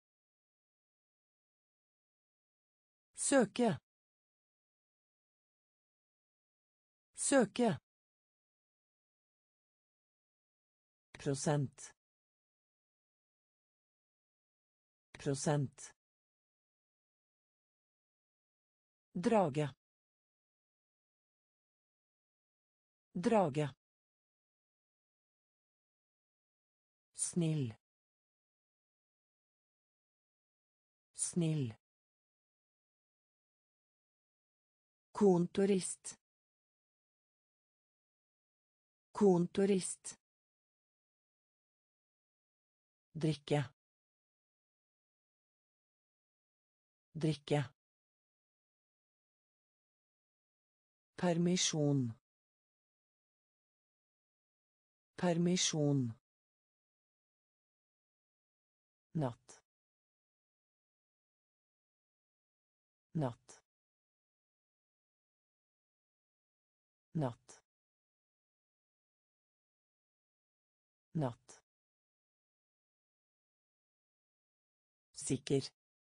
søke, søke, prosent, prosent, drage, drage, snill, snill, kontorist, kontorist, drikke, drikke, permisjon, permisjon, natt natt natt natt sikker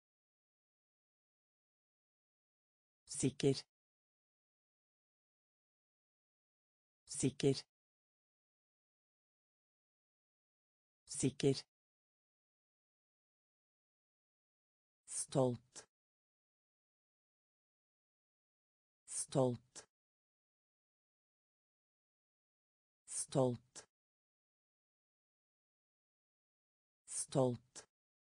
sikker sikker sikker stolt stolt stolt stolt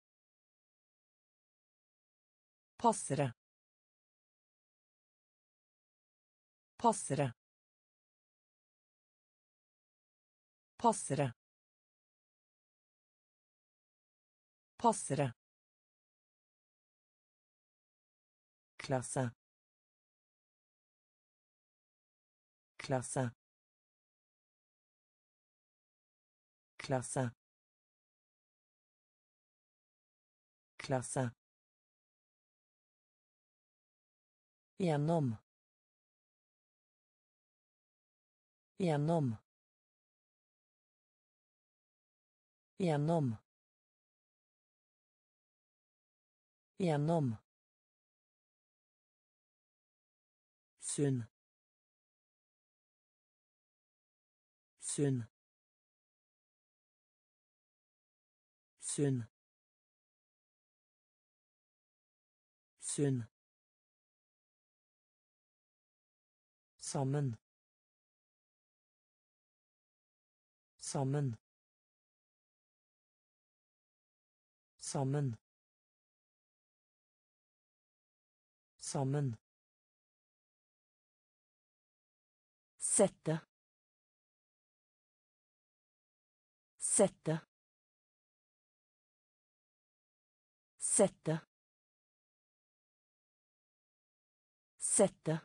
passere passere passere passere klasse klasse klasse klasse gjennom gjennom gjennom gjennom sunn sunn sunn sunn sammen sammen sammen sammen sette sette sette sette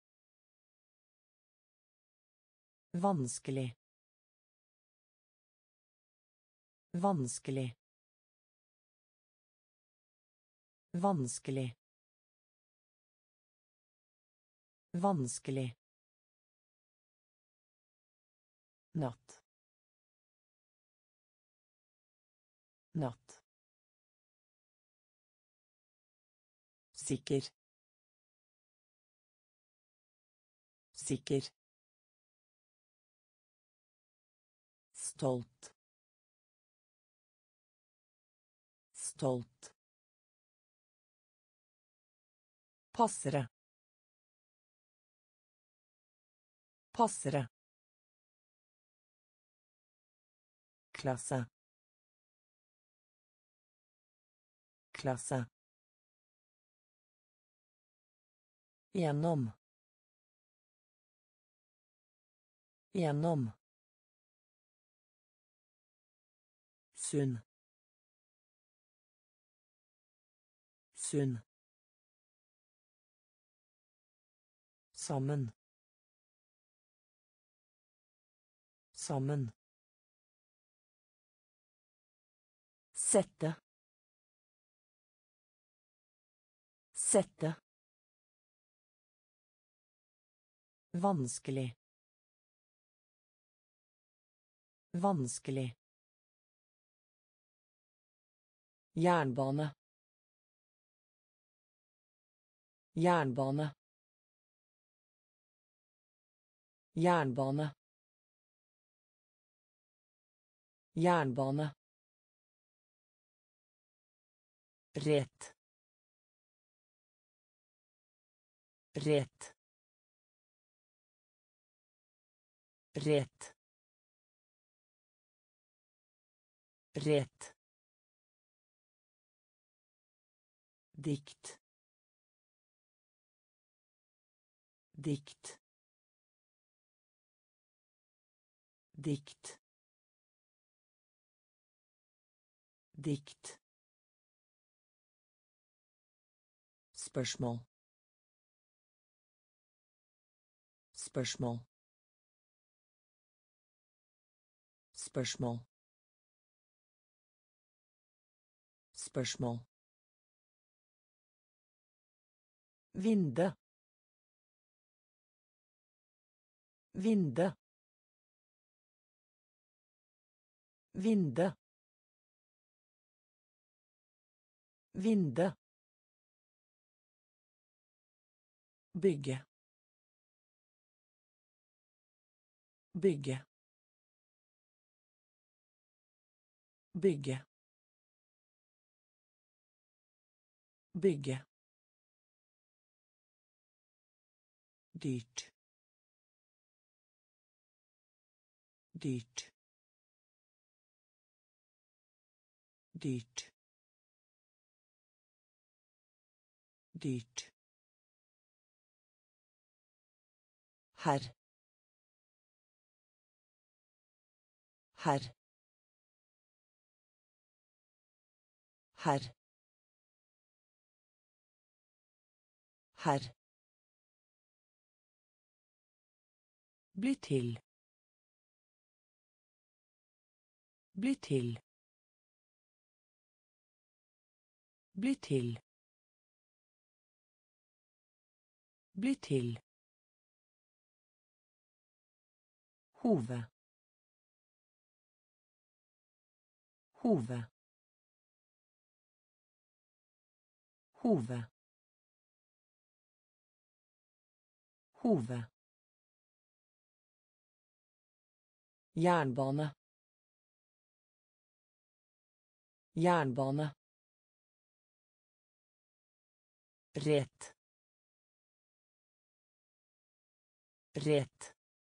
vanskelig vanskelig vanskelig vanskelig natt natt sikker sikker stolt stolt passere passere klasse klasse gjennom gjennom sunn sunn sammen sammen sette sette vanskelig vanskelig jernbane jernbane jernbane jernbane rett rett rett rett dikt dikt dikt dikt spørsmål spørsmål spørsmål Spørsmål. Vindu. Vindu. Vindu. Vindu. Bygge. Bygge. Bygge. Bygge. Dyrt. Dyrt. Dyrt. Dyrt. Herr. Herr. Herr. Herr. Bli til. Bli til. Bli til. Bli til. Hove. Hove. Hove. Hove. Jernbane. Jernbane. Rett. Rett.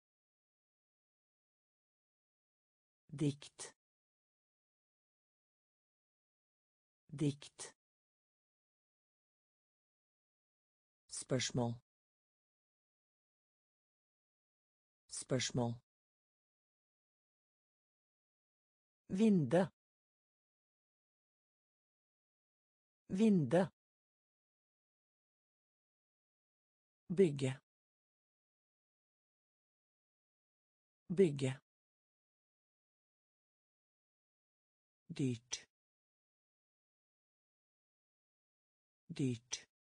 Dikt. Dikt. Spørsmål. Spørsmål. Vindu. Vindu. Bygge. Bygge. Dyrt. Dyrt.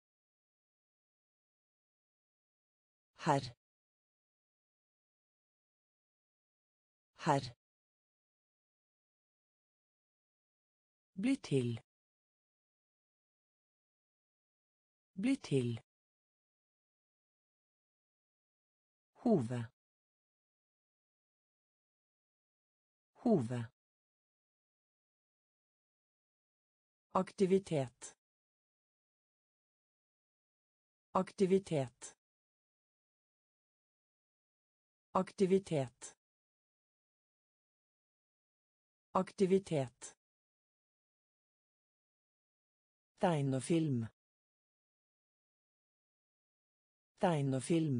Herr. Herr. Bli til. Bli til. Hove. Hove. Aktivitet. Aktivitet. Aktivitet. Aktivitet. Tegnefilm. Tegnefilm.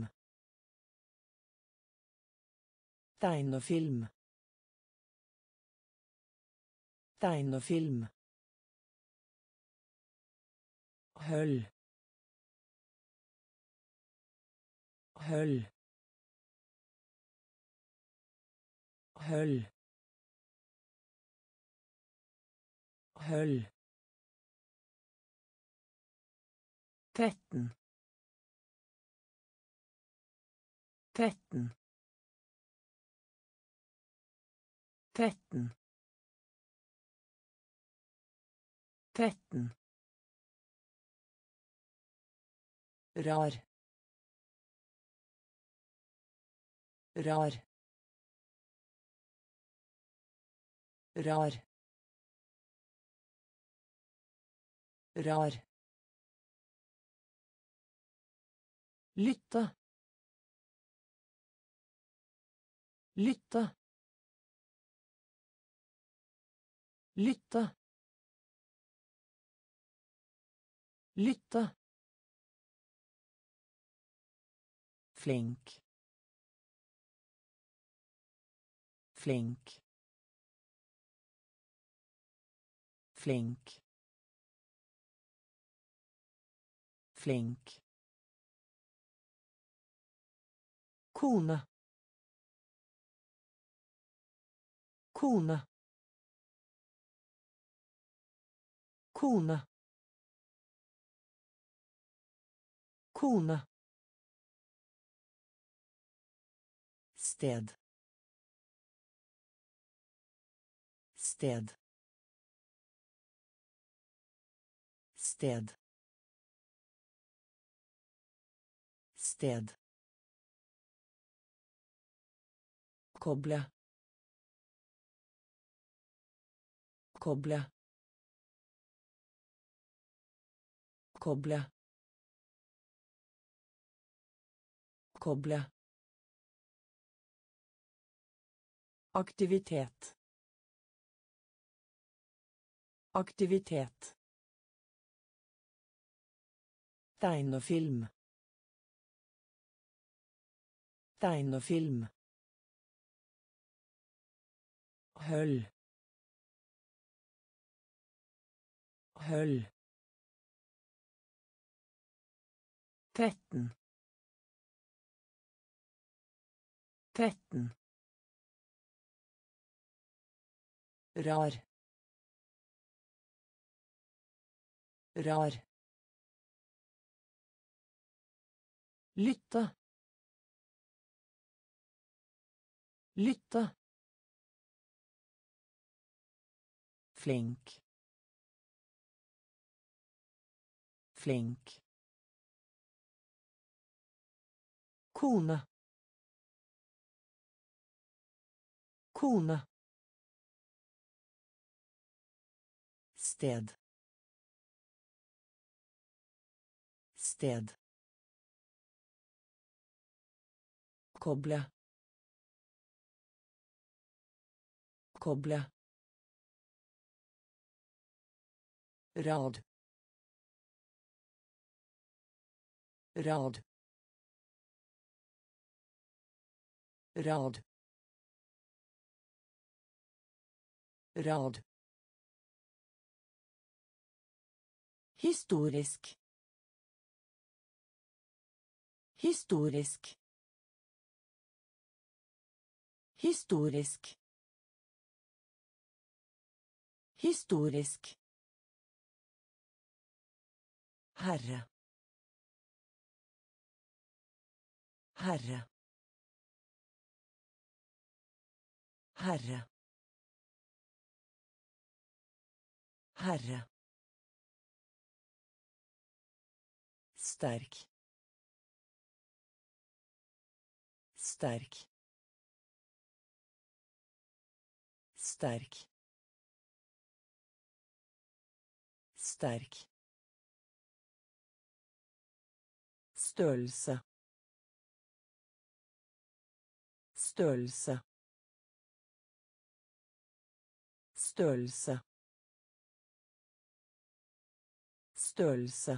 Tegnefilm. Tegnefilm. Høll. Høll. Høll. Høll. Tretten. Tretten. Tretten. Tretten. Rar. Rar. Rar. Rar. Lytte. Lytte. Lytte. Lytte. Flink. Flink. Flink. Flink. Kone. Kone. Kone. Kone. Sted. Sted. Sted. Sted. Koble. Koble. Koble. Koble. Aktivitet. Aktivitet. Tegnefilm. Tegnefilm. Høll. Høll. Tretten. Tretten. Rar. Rar. Lytte. Lytte. Flink. Flink. Kone. Kone. Sted. Sted. Koble. Koble. Rad. Rad. Rad. Rad. Historisk. Historisk. Historisk. Historisk. Herre. Herre. Herre. Herre. Sterk. Sterk. Sterk. Sterk. Størrelse. Størrelse. Størrelse. Størrelse.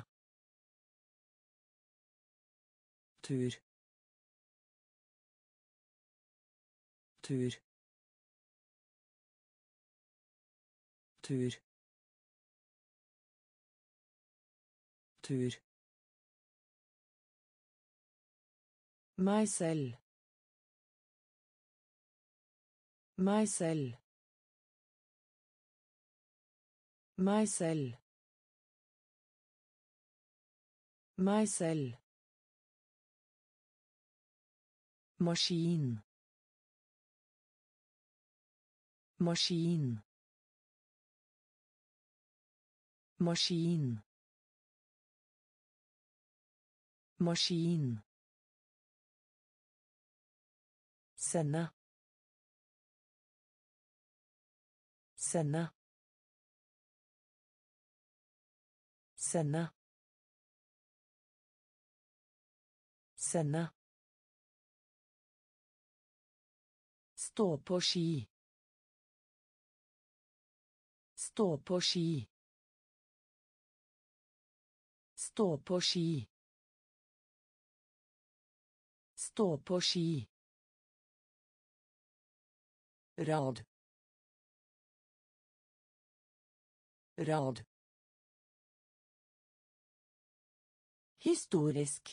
Tur. Tur. Tur. Tur. Meg selv. Meg selv. Meg selv. Meg selv. Maskin. Maskin. Maskin. Maskin. Sende. Sende. Sende. Sende. Stå på ski. Stå på ski. Stå på ski. Stå på ski. Rad. Rad. Historisk.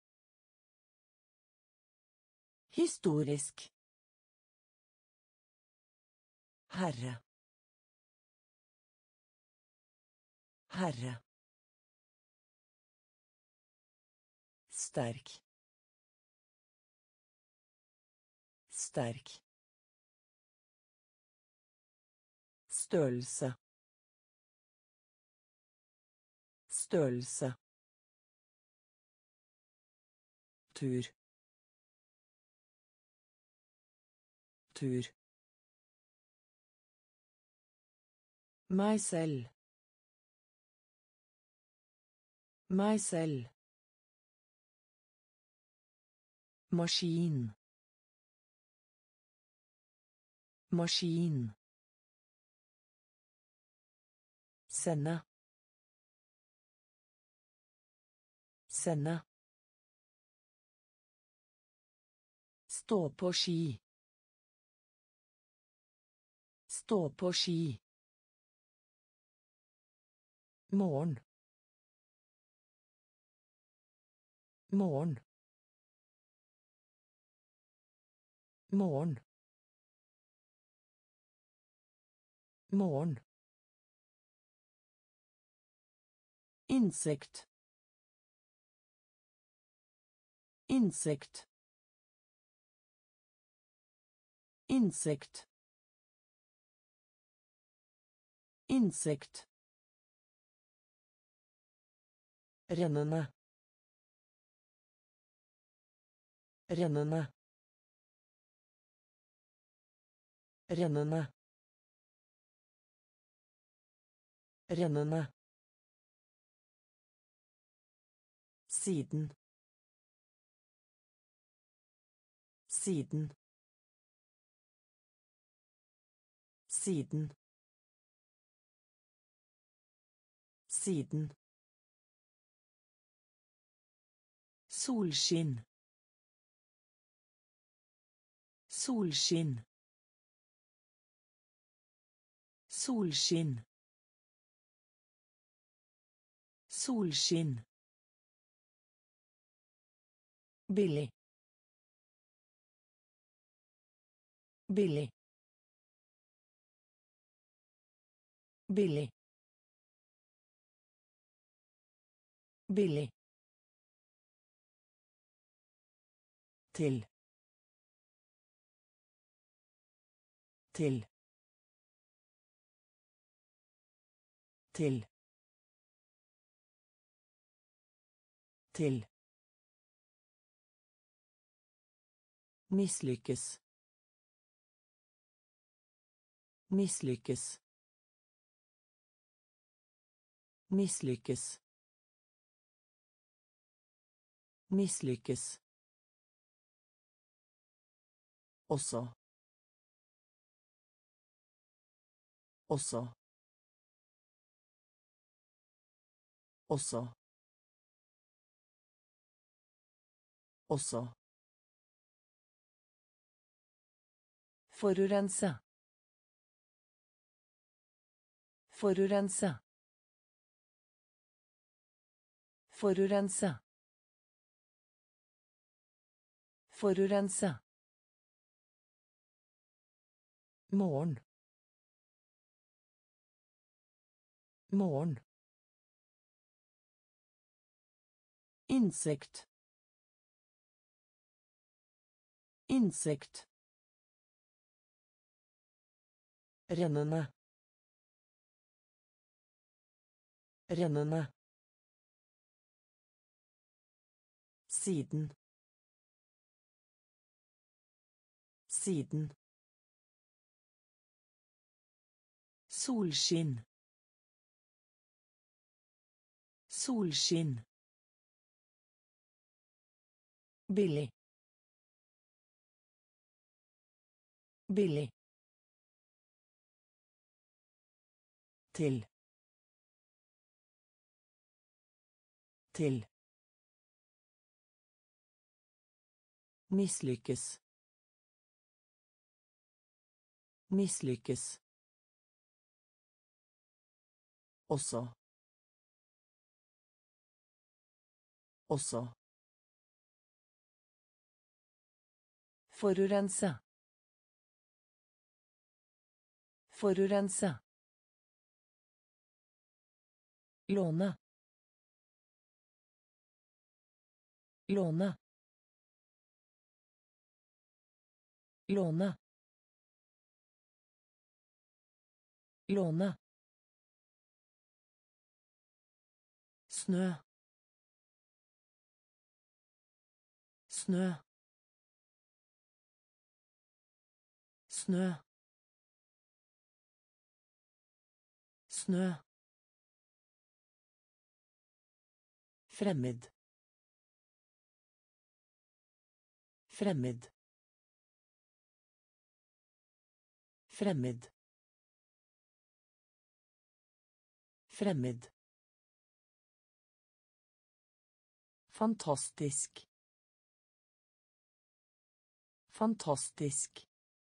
Historisk. Herre. Herre. Sterk. Sterk. Størrelse. Størrelse. Tur. Tur. Meg selv. Meg selv. Maskin. Maskin. Sende. Sende. Stå på ski. Stå på ski. Morgen. Morgen. Morgen. Morgen. Insekt. Insekt. Insekt. Insekt. Rennende. Rennende. Rennende. Rennende. Siden. Siden. Siden. Siden. Solskinn. Solskinn. Solskinn. Solskinn. Billig. Billig. Billig. Billig. Til. Til. Til. Til. Mislykkes. Mislykkes. Mislykkes. Mislykkes. Også. Også. Også. Også. Forurense. Forurense. Forurense. Forurense. Morgen. Morgen. Insekt. Insekt. Rennende. Rennende. Siden. Siden. Solskinn. Solskinn. Billig. Billig. Til. Til. Mislykkes. Mislykkes. Også. Også. Forurense. Forurense. låne låne låne låne snø snø snø snø fremmed fremmed fremmed fremmed fantastisk fantastisk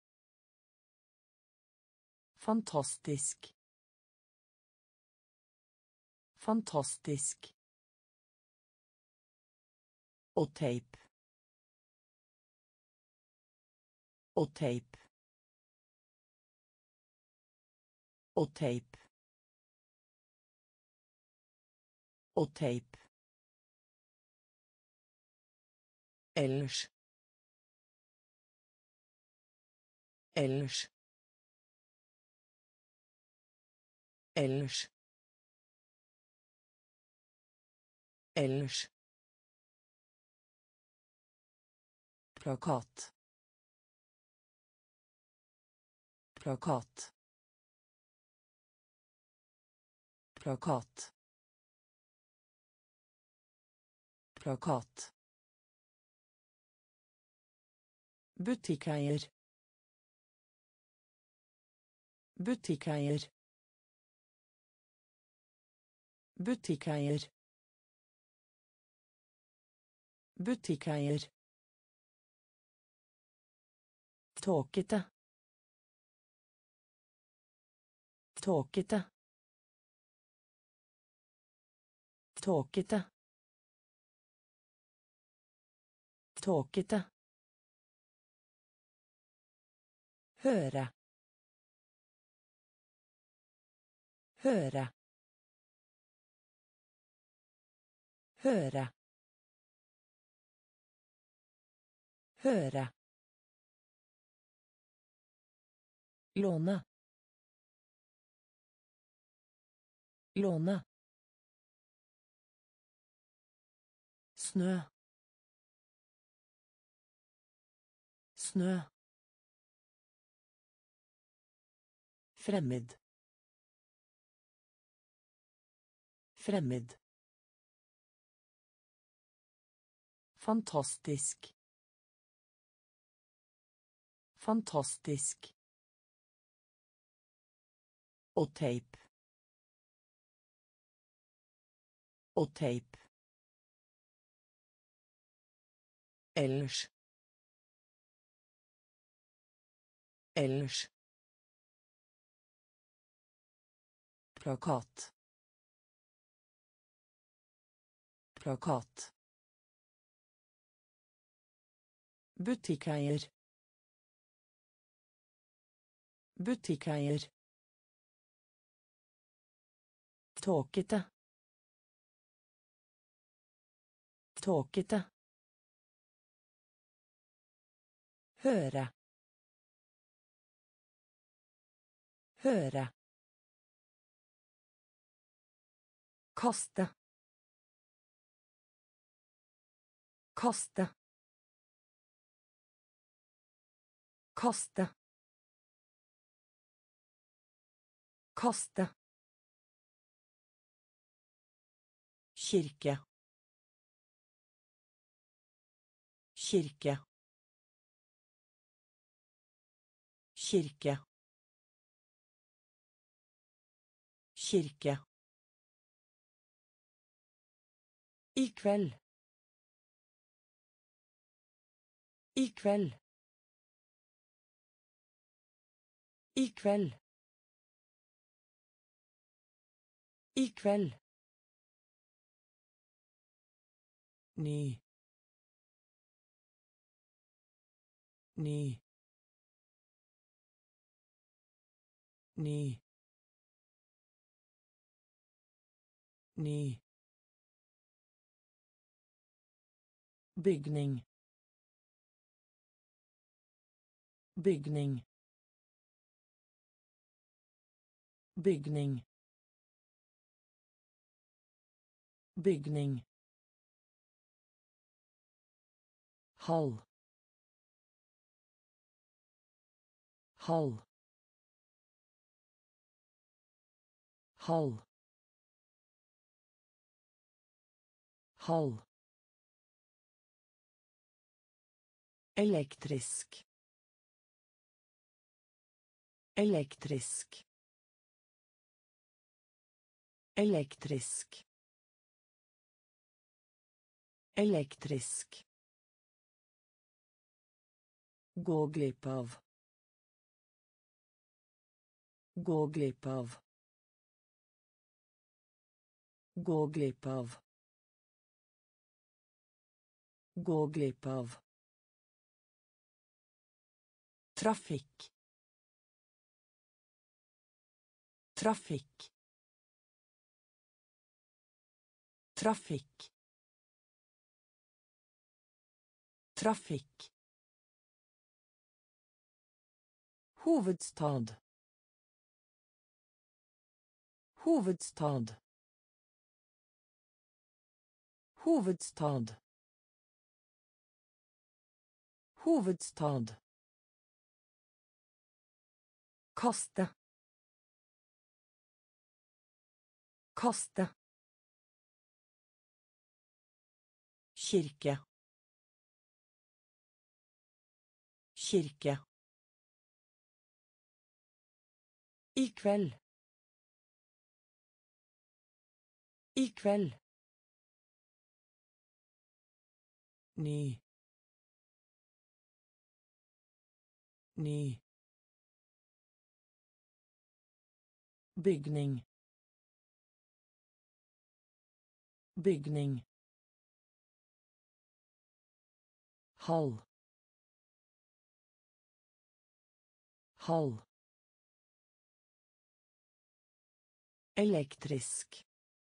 fantastisk fantastisk og teip og teip og teip og teip ellers ellers ellers ellers plakat plakat plakat plakat butikkeier butikkeier butikkeier butikkeier tåkete tåkete tåkete tåkete høre høre høre høre låne låne snø snø fremmed fremmed fantastisk fantastisk og teip og teip ellers ellers plakat plakat butikkeier butikkeier tåkete tåkete høre høre kaste kaste kaste kaste kirke kirke kirke kirke i kveld i kveld i kveld i kveld ny ny ny Ny. Bygning. Bygning. Bygning. Bygning. Halv. Halv. Halv. Halv. Elektrisk. Elektrisk. Elektrisk. Elektrisk. Gå glipp av. Gå glipp av. Gå glipp av. Gå glipp av. Trafikk. Trafikk. Trafikk. Trafikk. Hovedstad. Hovedstad. Hovedstad. Hovedstad. Kaste. Kaste. Kirke. Kirke. I kveld. I kveld. Ny. Ny. Bygning. Bygning. Halv. Halv. Elektrisk.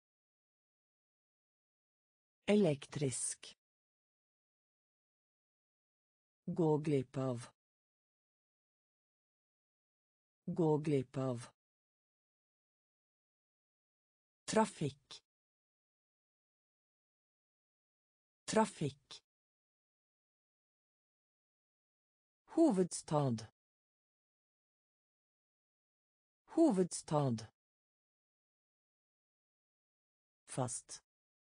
Elektrisk. Gå glipp av. Gå glipp av. Trafikk. Trafikk. Hovedstad. Hovedstad. Fast.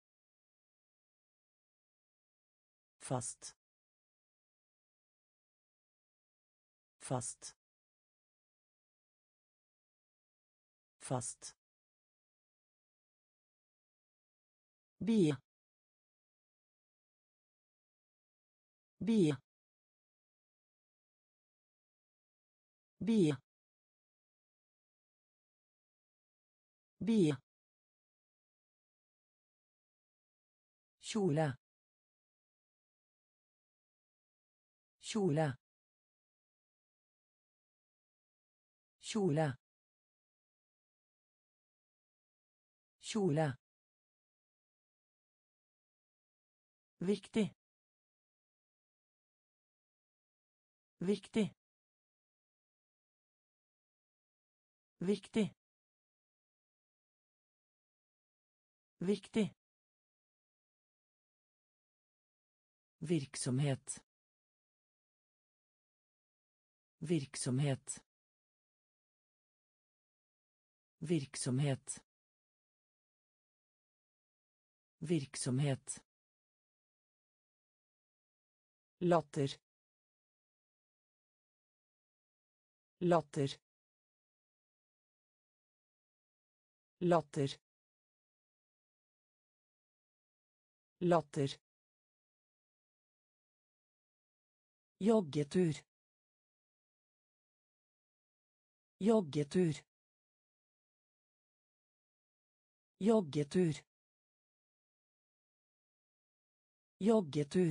Fast. Fast. Fast. Bie. Bie. Bie. Bie. Kjole. Kjole. Kjole. Kjole. Viktig. Viktig. Viktig. Viktig. Virksomhet. Virksomhet. Virksomhet. Virksomhet. Latter. Latter. Latter. Latter. Joggetur. Joggetur. Joggetur. Joggetur.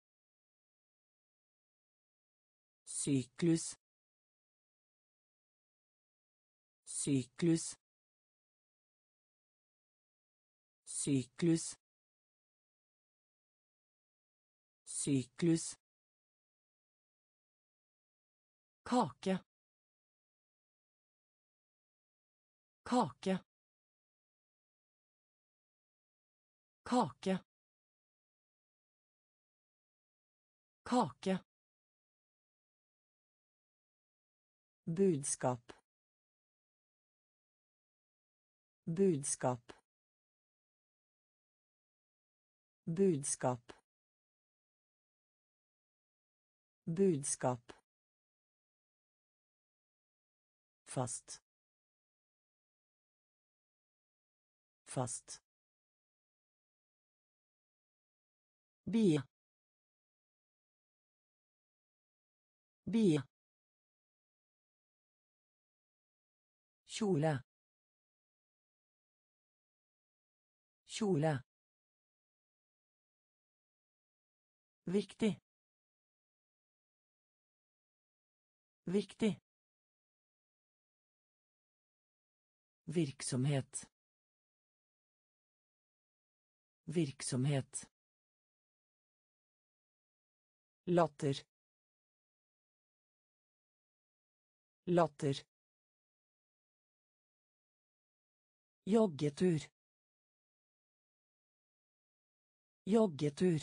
Syklus. Syklus. Syklus. Syklus. Kake. Kake. Kake. Kake. Budskap. Budskap. Budskap. Budskap. Fast. Fast. Bie. Bie. Kjole. Kjole. Viktig. Viktig. Virksomhet. Virksomhet. Latter. Latter. Joggetur. Joggetur.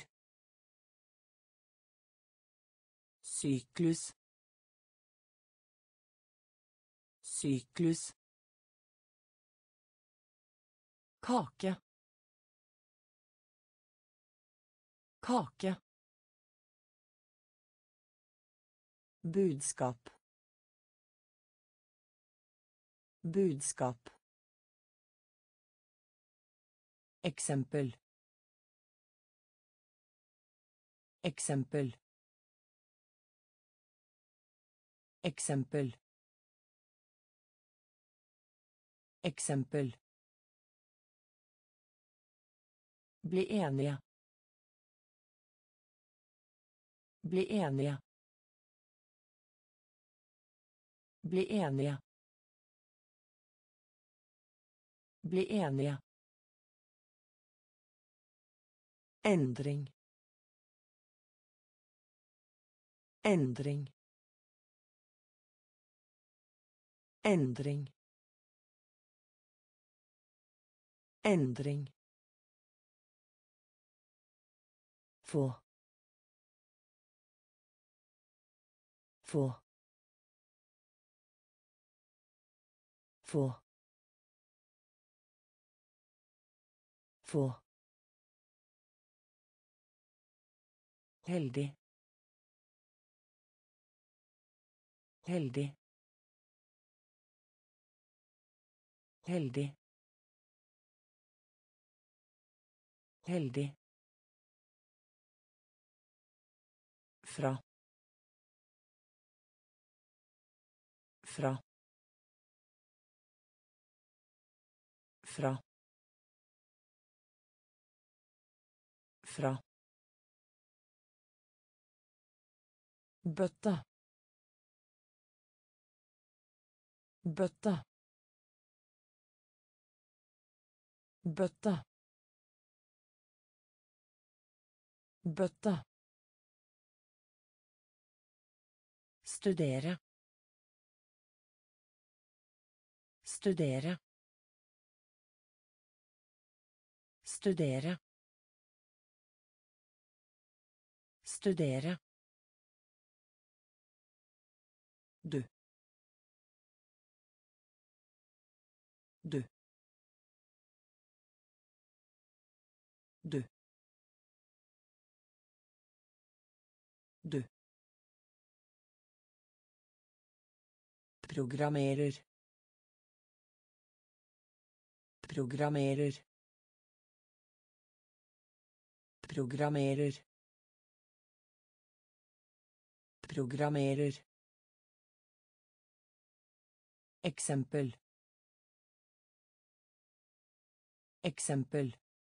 Syklus. Syklus. Kake. Kake. Budskap. Budskap. Eksempel. Eksempel. Eksempel. Eksempel. Bli enige. Bli enige. Bli enige. Bli enige. Endring. Endring. Endring. Endring. Få. Få. Få. Få. Heldig. Heldig. Heldig. Heldig. Fra. Fra. Fra. Fra. Bøtte. Bøtte. Bøtte. Bøtte. Studere. Studere. Studere. Studere. Du. Du. Du. Du. Programmerer. Programmerer. Programmerer. Programmerer. Eksempel. Eksempel.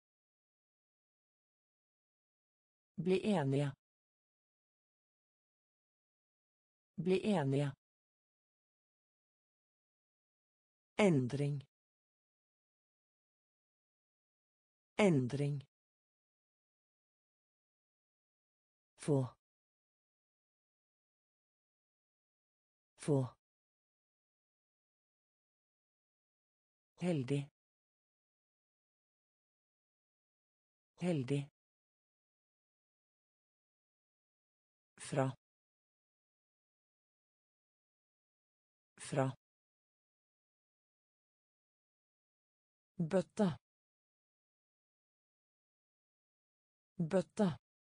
Bli enige. Bli enige. Endring. Endring. Få. Få. Heldig. Heldig. Fra. Fra. Bøtte. Bøtte.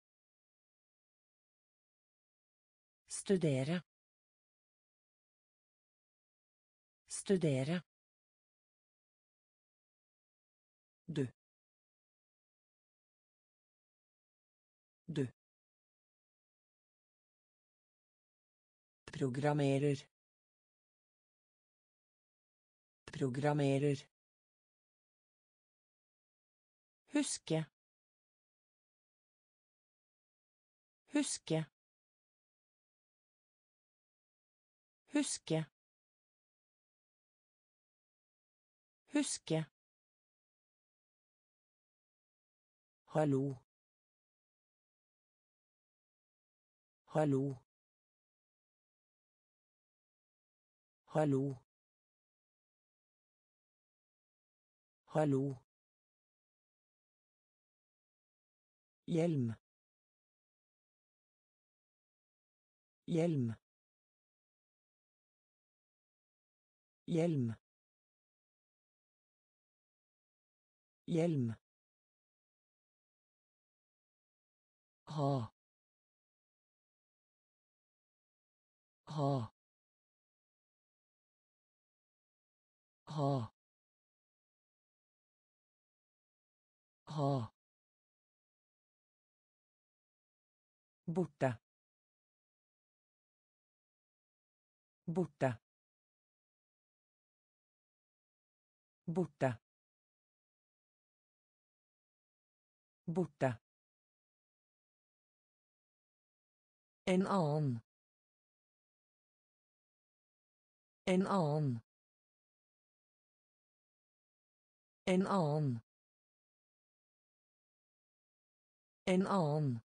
Studere. Studere. Du. Du. Programmerer. Programmerer. Huske. Huske. Huske. Huske. Hallo. Hallo. Hallo. Hallo. Hjelm. Hjelm. Hjelm. Hjelm. Ha. Ha. Ha. Ha. Borte. Borte. Borte. Borte. En annen. En annen. En annen. En annen.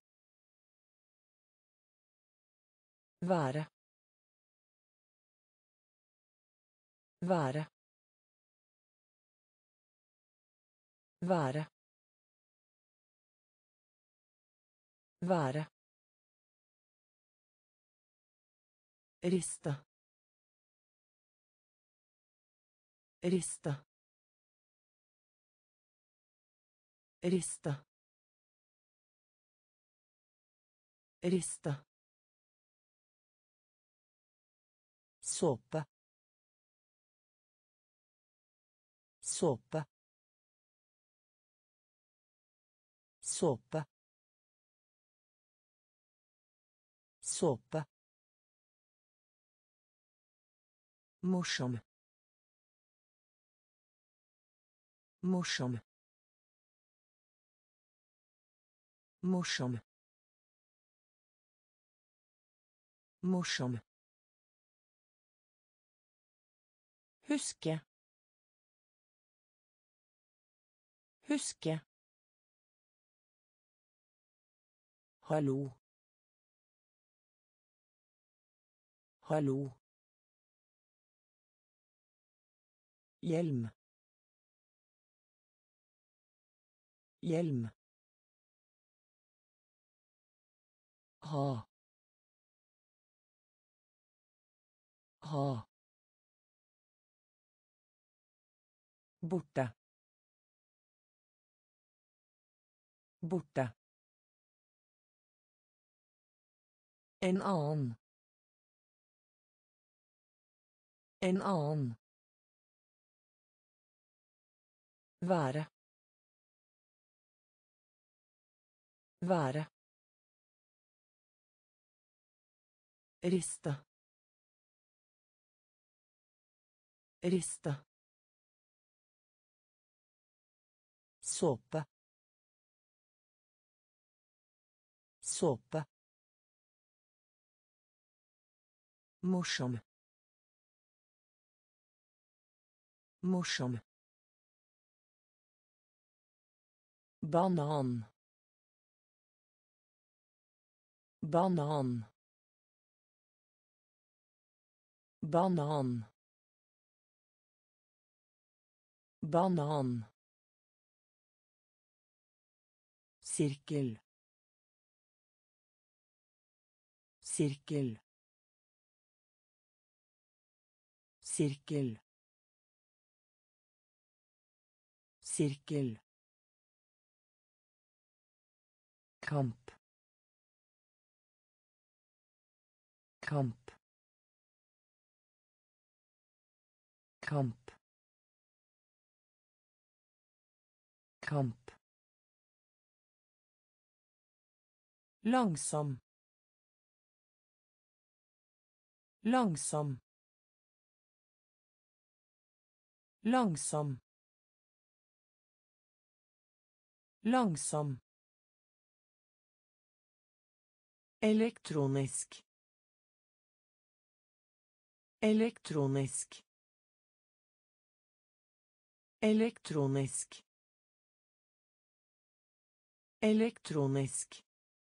Være. Være. Være. Være. Riste. Riste. Riste. Riste. Såpe. Såpe. Såpe. Såpe. Morsom. Morsom. Morsom. Morsom. Huske. Huske. Hallo. Hallo. Hjelm. Hjelm. Ha. Ha. Borte. Borte. En annen. En annen. Være. Være. Riste. Riste. Såpe. Såpe. Morsom. Morsom. Banan. Banan. Banan. Banan. Sirkel. Sirkel. Sirkel. Sirkel. Kamp. Kamp. Kamp. Kamp. Langsom. Langsom. Langsom. Langsom. Elektronisk. Elektronisk. Elektronisk. Elektronisk.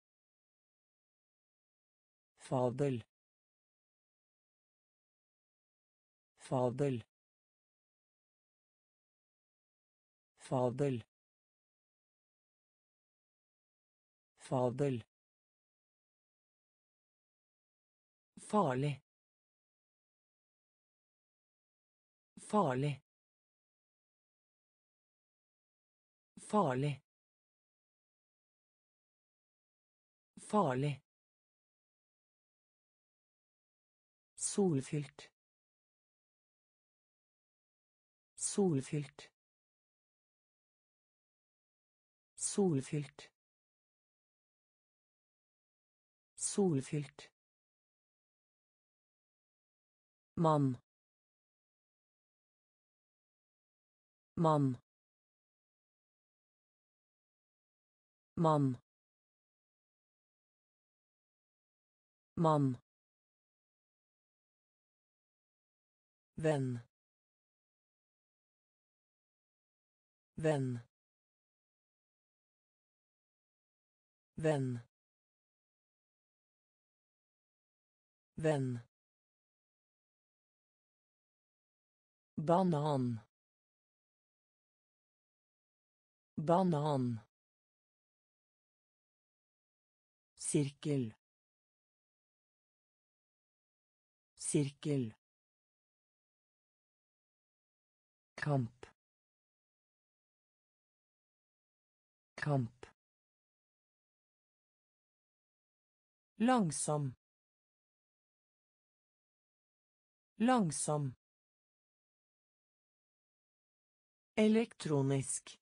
Fabel. Fabel. Fabel. Fabel. Farlig. Farlig. Farlig. Farlig. Solfylt. Solfylt. Solfylt. Solfylt. Mann. Mann. Mann. Mann. Venn. Venn. Venn. Venn. Banan. Banan. Sirkel. Sirkel. Kamp. Kamp. Langsom. Langsom. Elektronisk.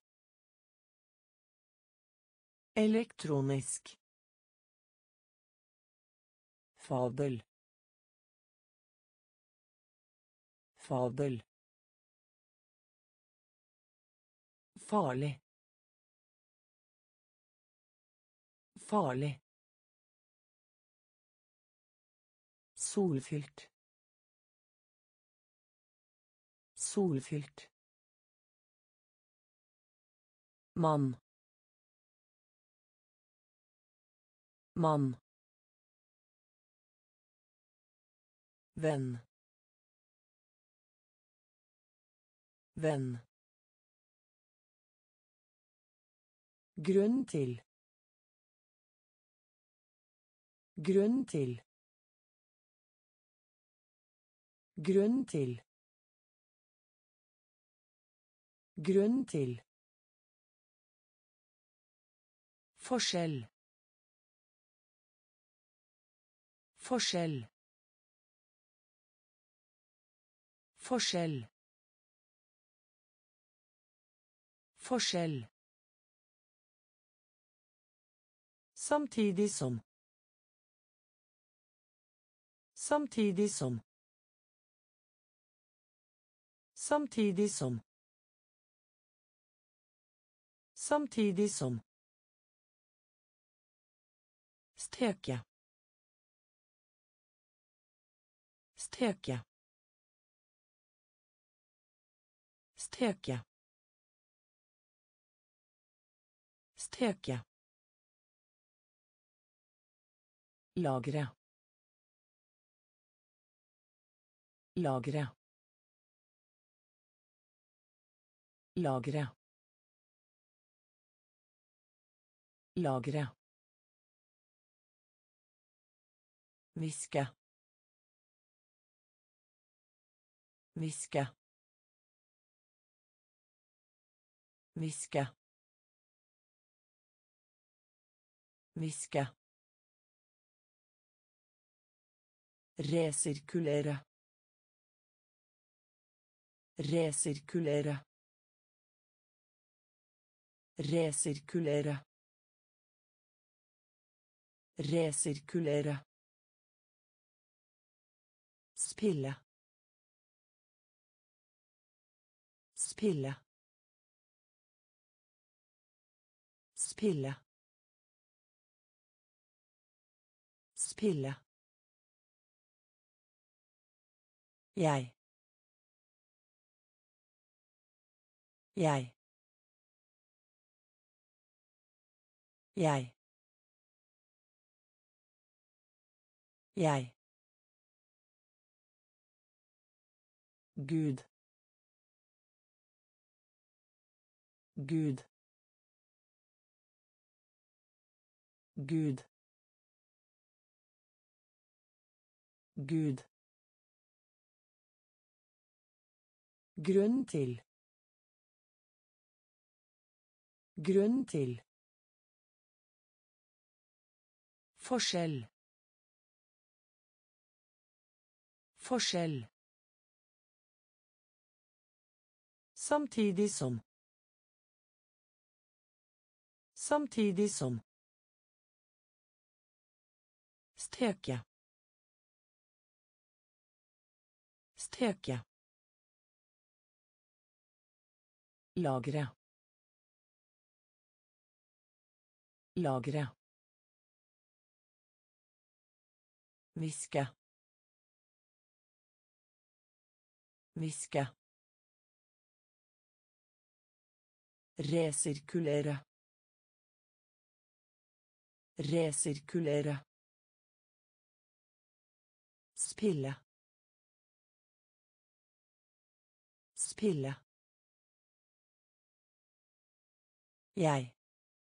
Elektronisk. Fabel. Fabel. Farlig. Farlig. Solfylt. Solfylt. Mann. Mann. Venn. Venn. Grunn til. Grunn til. Grunn til. Grunn til. Forskjell. Forskjell. Forskjell. Forskjell. Samtidig som. Samtidig som. Samtidig som. Samtidig som. Steke. Steke. Steke. Steke. Lagre. Lagre. Lagre. Lagre. Viske. Viske. Viske. Viske. Resirkulere. Resirkulere. Resirkulere. Resirkulere. Spille. Spille. Spille. Spille. Jeg. Jeg. Jeg. Jeg. Gud. Gud. Gud. Gud. Grunn til. Grunn til. Forskjell. Forskjell. Samtidig som. Samtidig som. Steke. Steke. Lagre. Lagre. Viske. Viske. Resirkulere. Resirkulere. Spille. Spille. Jeg.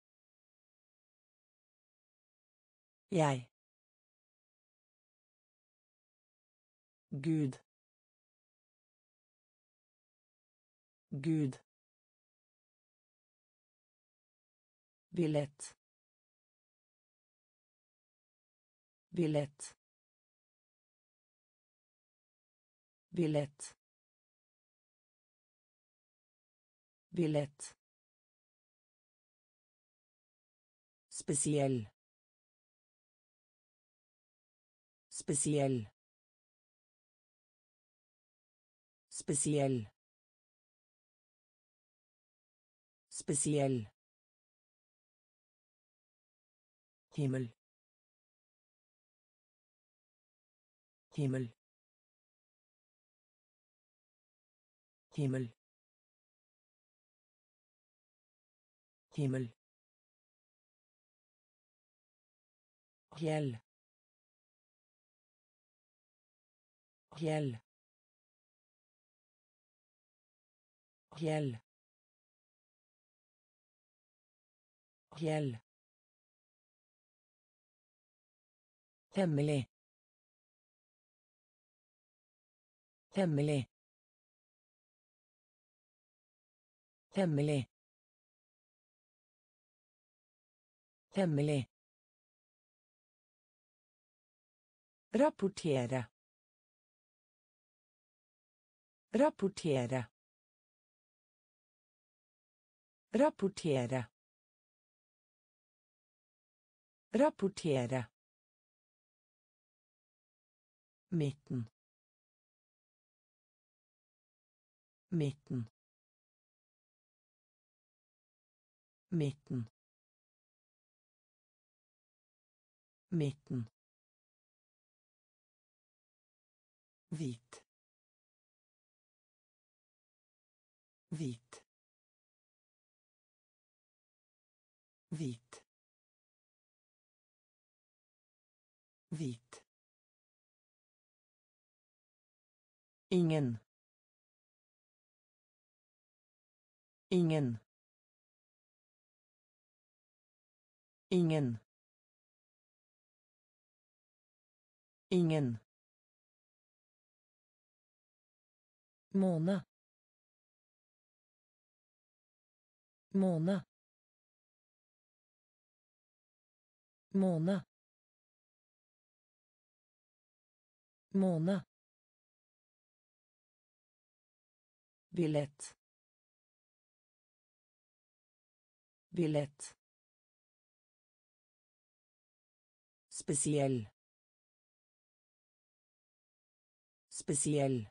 Jeg. Gud. Gud. Billett. Billett. Billett. Billett. Spesiell. Spesiell. Spesiell. Spesiell. Himmel. Himmel. Himmel. Himmel. Fjell. Fjell. Fjell. Fjell. Hemmelig. Hemmelig. Hemmelig. Hemmelig. Rapportere. Rapportere. Rapportere. Rapportere. Midten. Midten. Midten. Midten. Hvit. Hvit. Hvit. Hvit. Ingen. Ingen. Ingen. Ingen. Måne. Måne. Måne. Måne. Billett. Billett. Spesiell. Spesiell.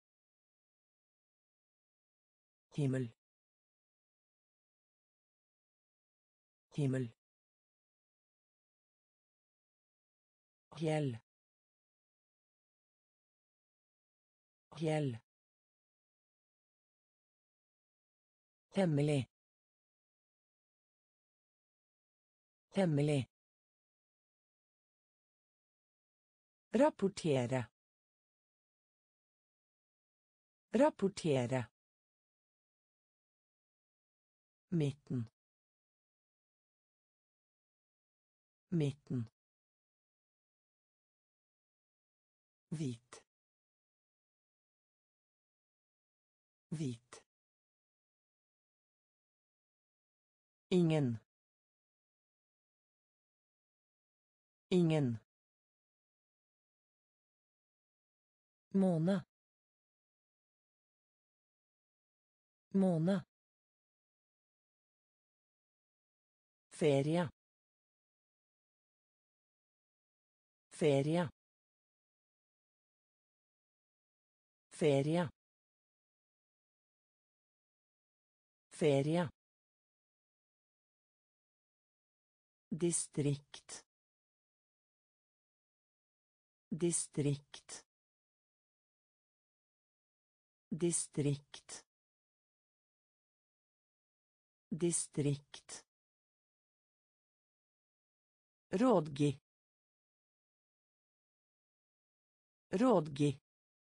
Himmel. Himmel. Fjell. Fjell. Hemmelig. Hemmelig. Rapportere. Rapportere. Midten. Midten. Hvit. Hvit. Ingen. Ingen. Måne. Måne. Ferie. Ferie. Ferie. Ferie. Distrikt. Distrikt. Distrikt. Distrikt. Rådgi. Rådgi.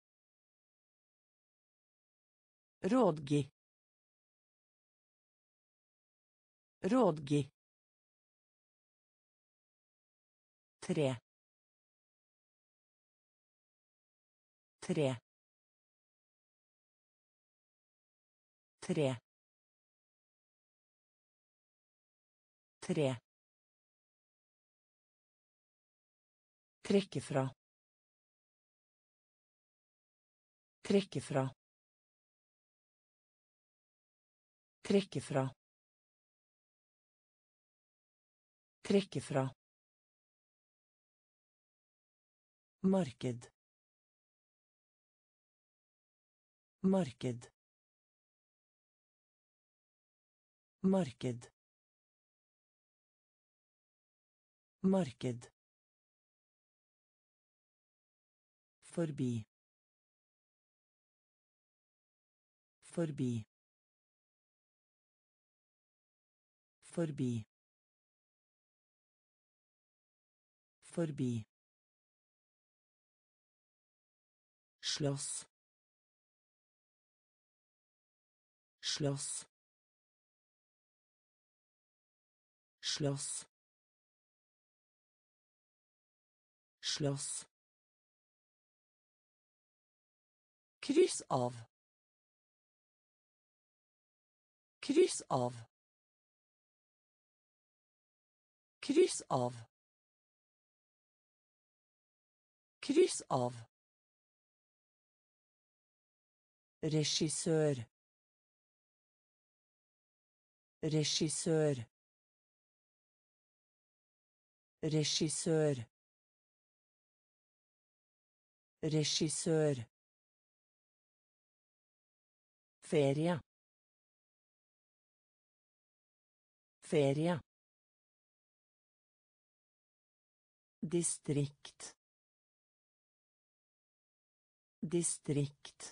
Rådgi. Rådgi. Tre. Tre. Tre. Tre. Trekke fra. Trekke fra. Trekke fra. Trekke fra. Marked. Marked. Marked. Marked. Forbi. Forbi. Forbi. Forbi. Slåss. Slåss. Slåss. Slåss. Kryss av. Kryss av. Kryss av. Kryss av. Regissør. Regissør. Regissør. Regissør. Ferie. Ferie. Distrikt. Distrikt.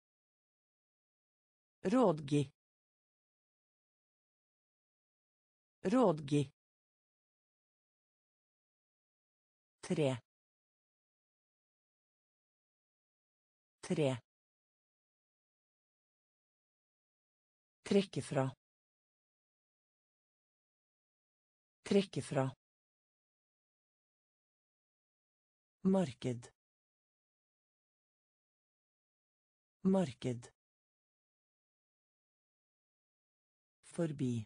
Rådgi. Rådgi. Tre. Tre. Trekke fra. Trekke fra. Marked. Marked. Forbi.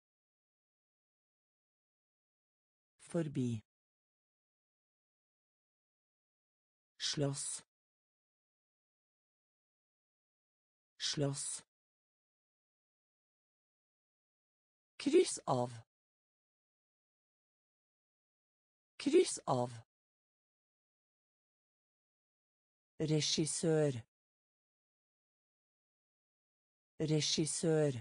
Forbi. Slåss. Slåss. Kryss av. Kryss av. Regissør. Regissør.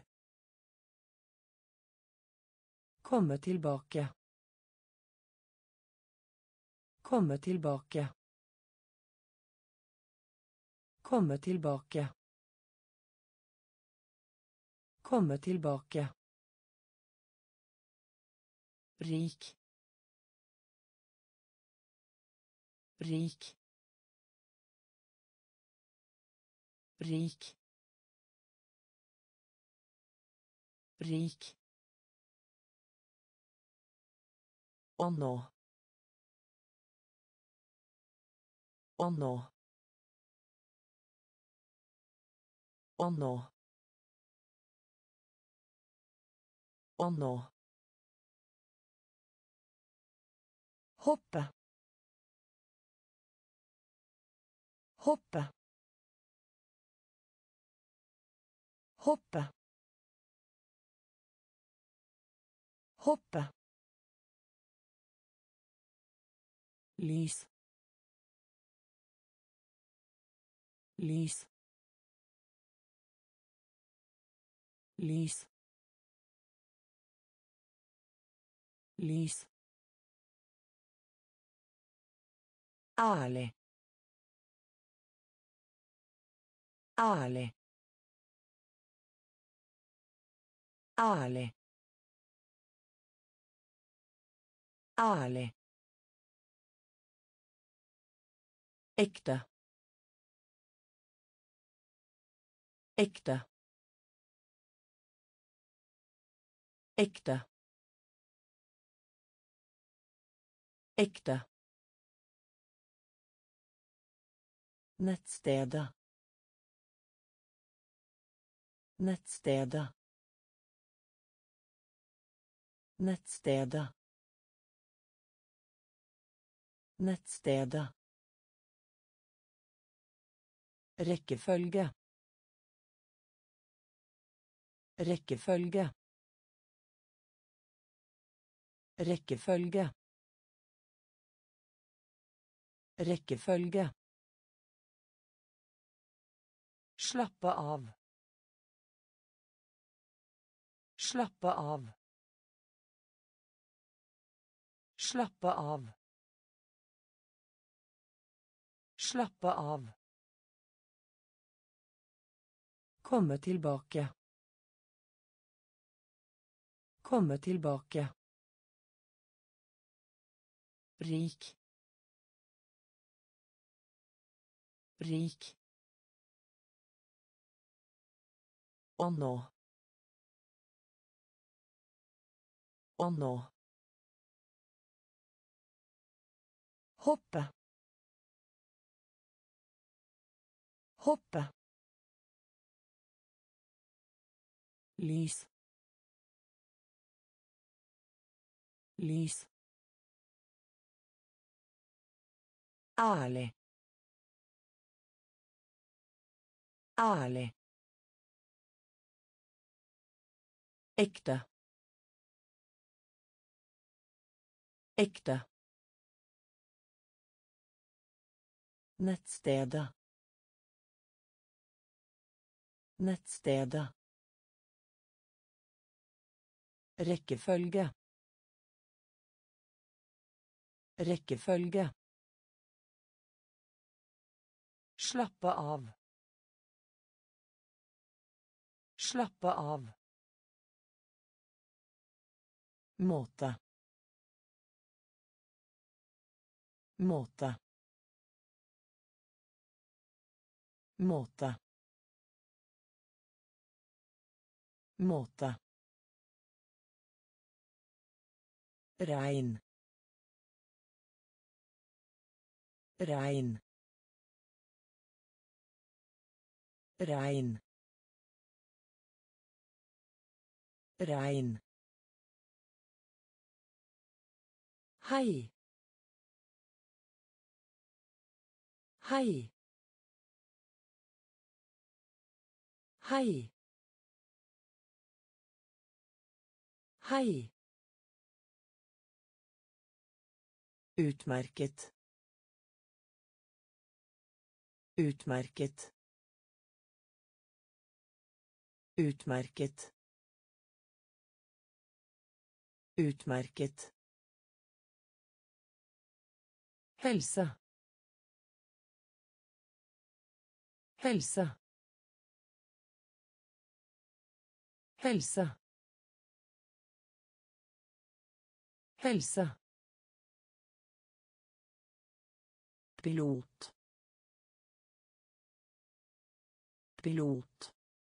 Komme tilbake. Komme tilbake. Komme tilbake. Komme tilbake. Rik. Rik. Rik. Rik. Og nå. Og nå. Og nå. Og nå. Hoppe. Hoppe. Hoppe. Hoppe. Lys. Lys. Lys. Lys. Ærlig. Ærlig. Ærlig. Ærlig. Ekte. Ekte. Ekte. Ekte. Nettstedet. Nettstedet. Nettstedet. Nettstedet. Rekkefølge. Rekkefølge. Rekkefølge. Rekkefølge. Slappe av. Slappe av. Slappe av. Slappe av. Komme tilbake. Komme tilbake. Rik. Rik. Og nå. Og nå. Hoppe. Hoppe. Lys. Lys. Ærlig. Ærlig. Ekte. Ekte. Nettstedet. Nettstedet. Rekkefølge. Rekkefølge. Slappe av. Slappe av. måte måte måte måte regn regn regn regn hei hei hei hei utmerket utmerket utmerket utmerket helse helse helse helse pilot pilot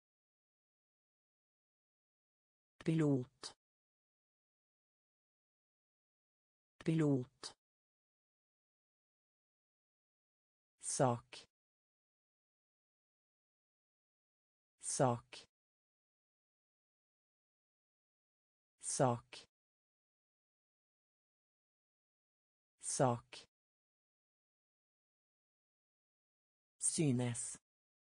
pilot pilot sak sak sak sak synes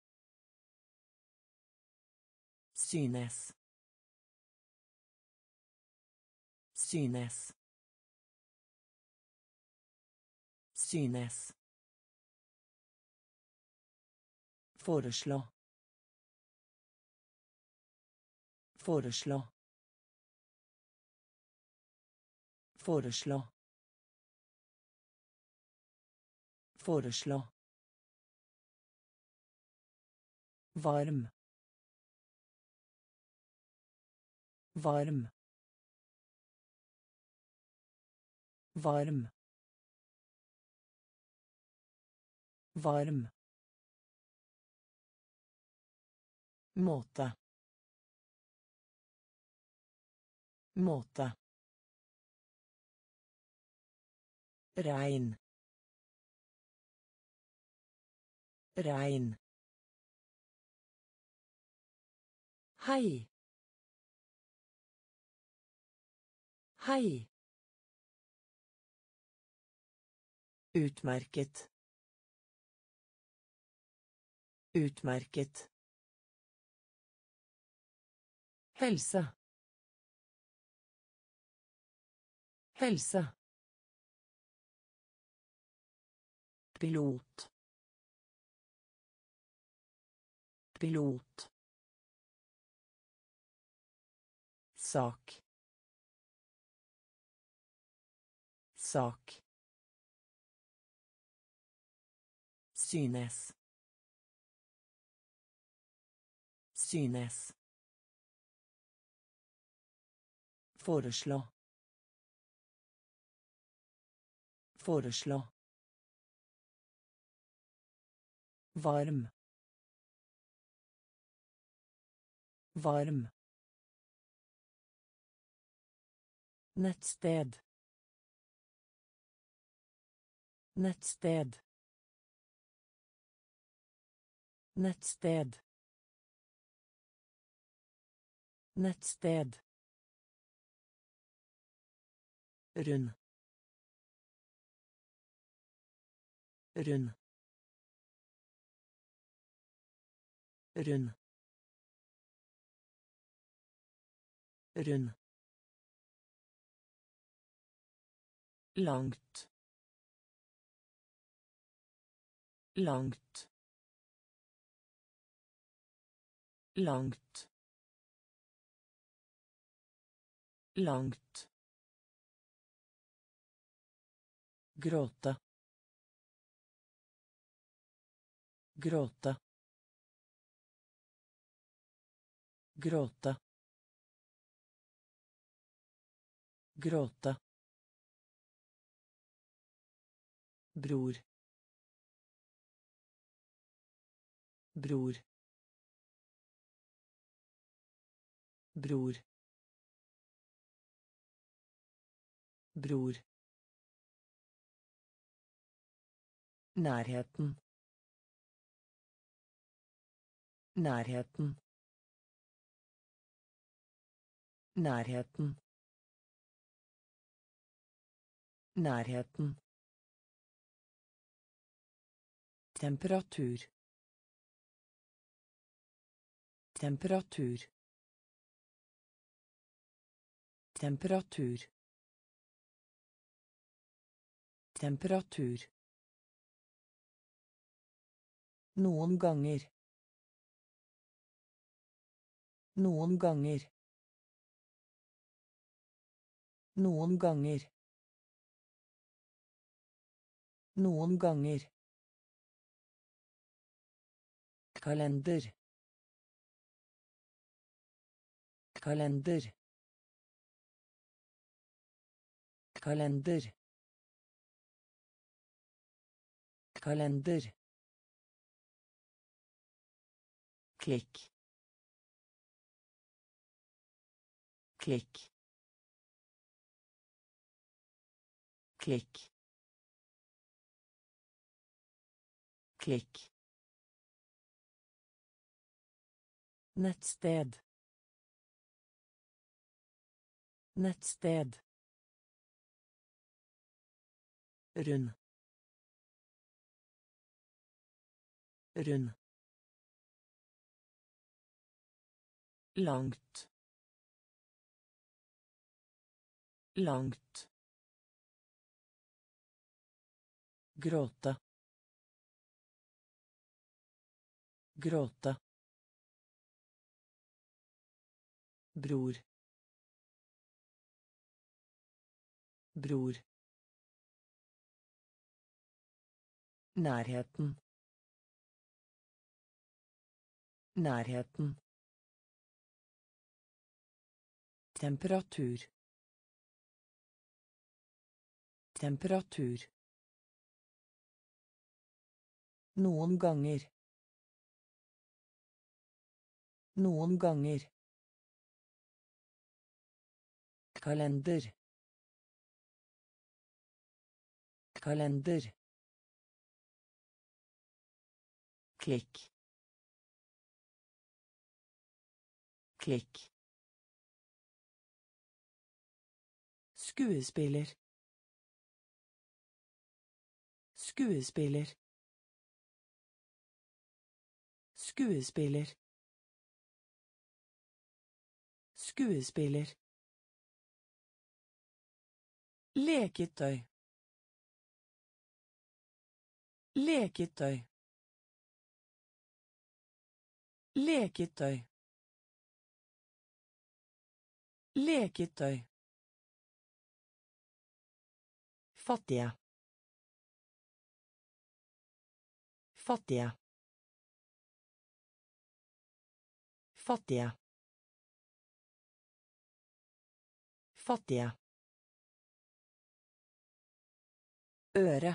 synes synes synes foreslå foreslå foreslå foreslå varm varm varm varm måte måte regn regn hei hei utmerket utmerket helse helse pilot pilot sak sak synes synes foreslå foreslå varm varm nettsted nettsted nettsted nettsted rund rund rund rund langt langt langt langt gråte gråte gråte Gråte. Bror. Bror. Bror. Bror. Nærheten. Nærheten. Nærheten. Nærheten. Temperatur. Temperatur. Temperatur. Temperatur. Noen ganger. Noen ganger. Noen ganger. Noen ganger. Kalender. Kalender. Kalender. Kalender. Klikk. Klikk. Klikk. Klikk. Nettsted. Nettsted. Rund. Rund. Langt. Langt. Gråte. Gråte. Bror. Bror. Nærheten. Nærheten. Temperatur. Temperatur. Noen ganger. Noen ganger. Kalender. Kalender. Klikk. Klikk. Skuespiller. Skuespiller. Skuespiller. Skuespiller. Leketøy. Leketøy. Leketøy. Leketøy. Fattige. Fattige. Fattige. Fattige. Øre.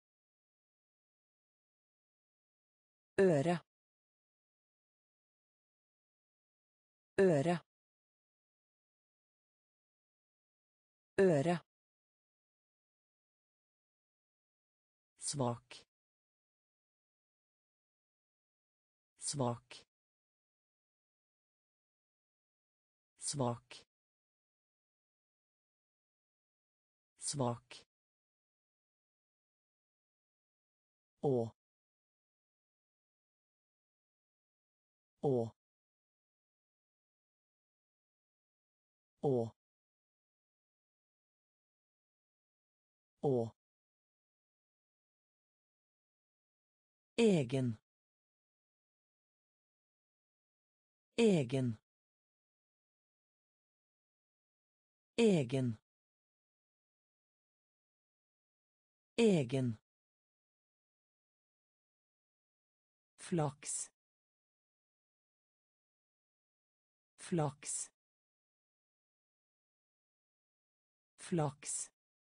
Øre. Øre. Øre. Svak. Svak. Svak. Svak. Å. Å. Å. Å. Egen. Egen. Egen. Egen. Flaks. Flaks. Flaks.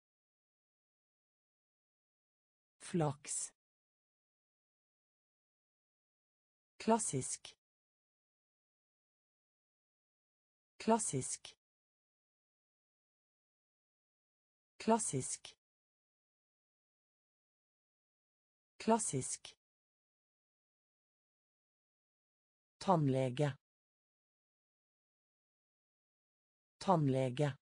Flaks. Klassisk. Klassisk. Klassisk. Klassisk. Tannlege. Tannlege.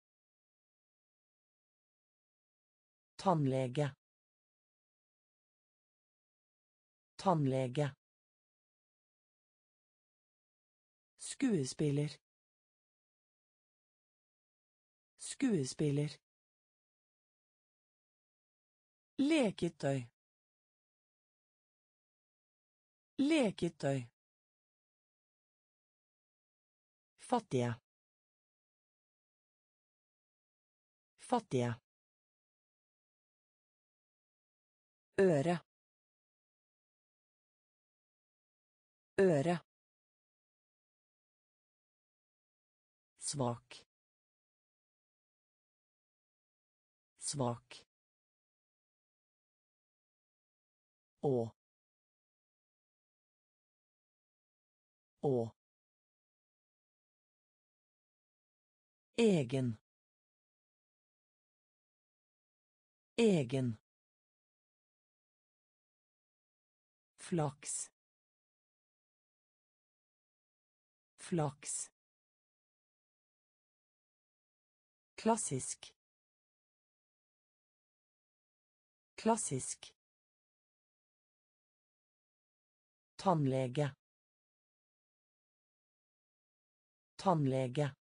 Tannlege. Tannlege. Skuespiller. Skuespiller. Leketøy. Leketøy. Fattige. Fattige. Øre. Øre. Svak. Svak. Å. Å. Egen. Egen. Flaks. Flaks. Klassisk. Klassisk. Tannlege. Tannlege.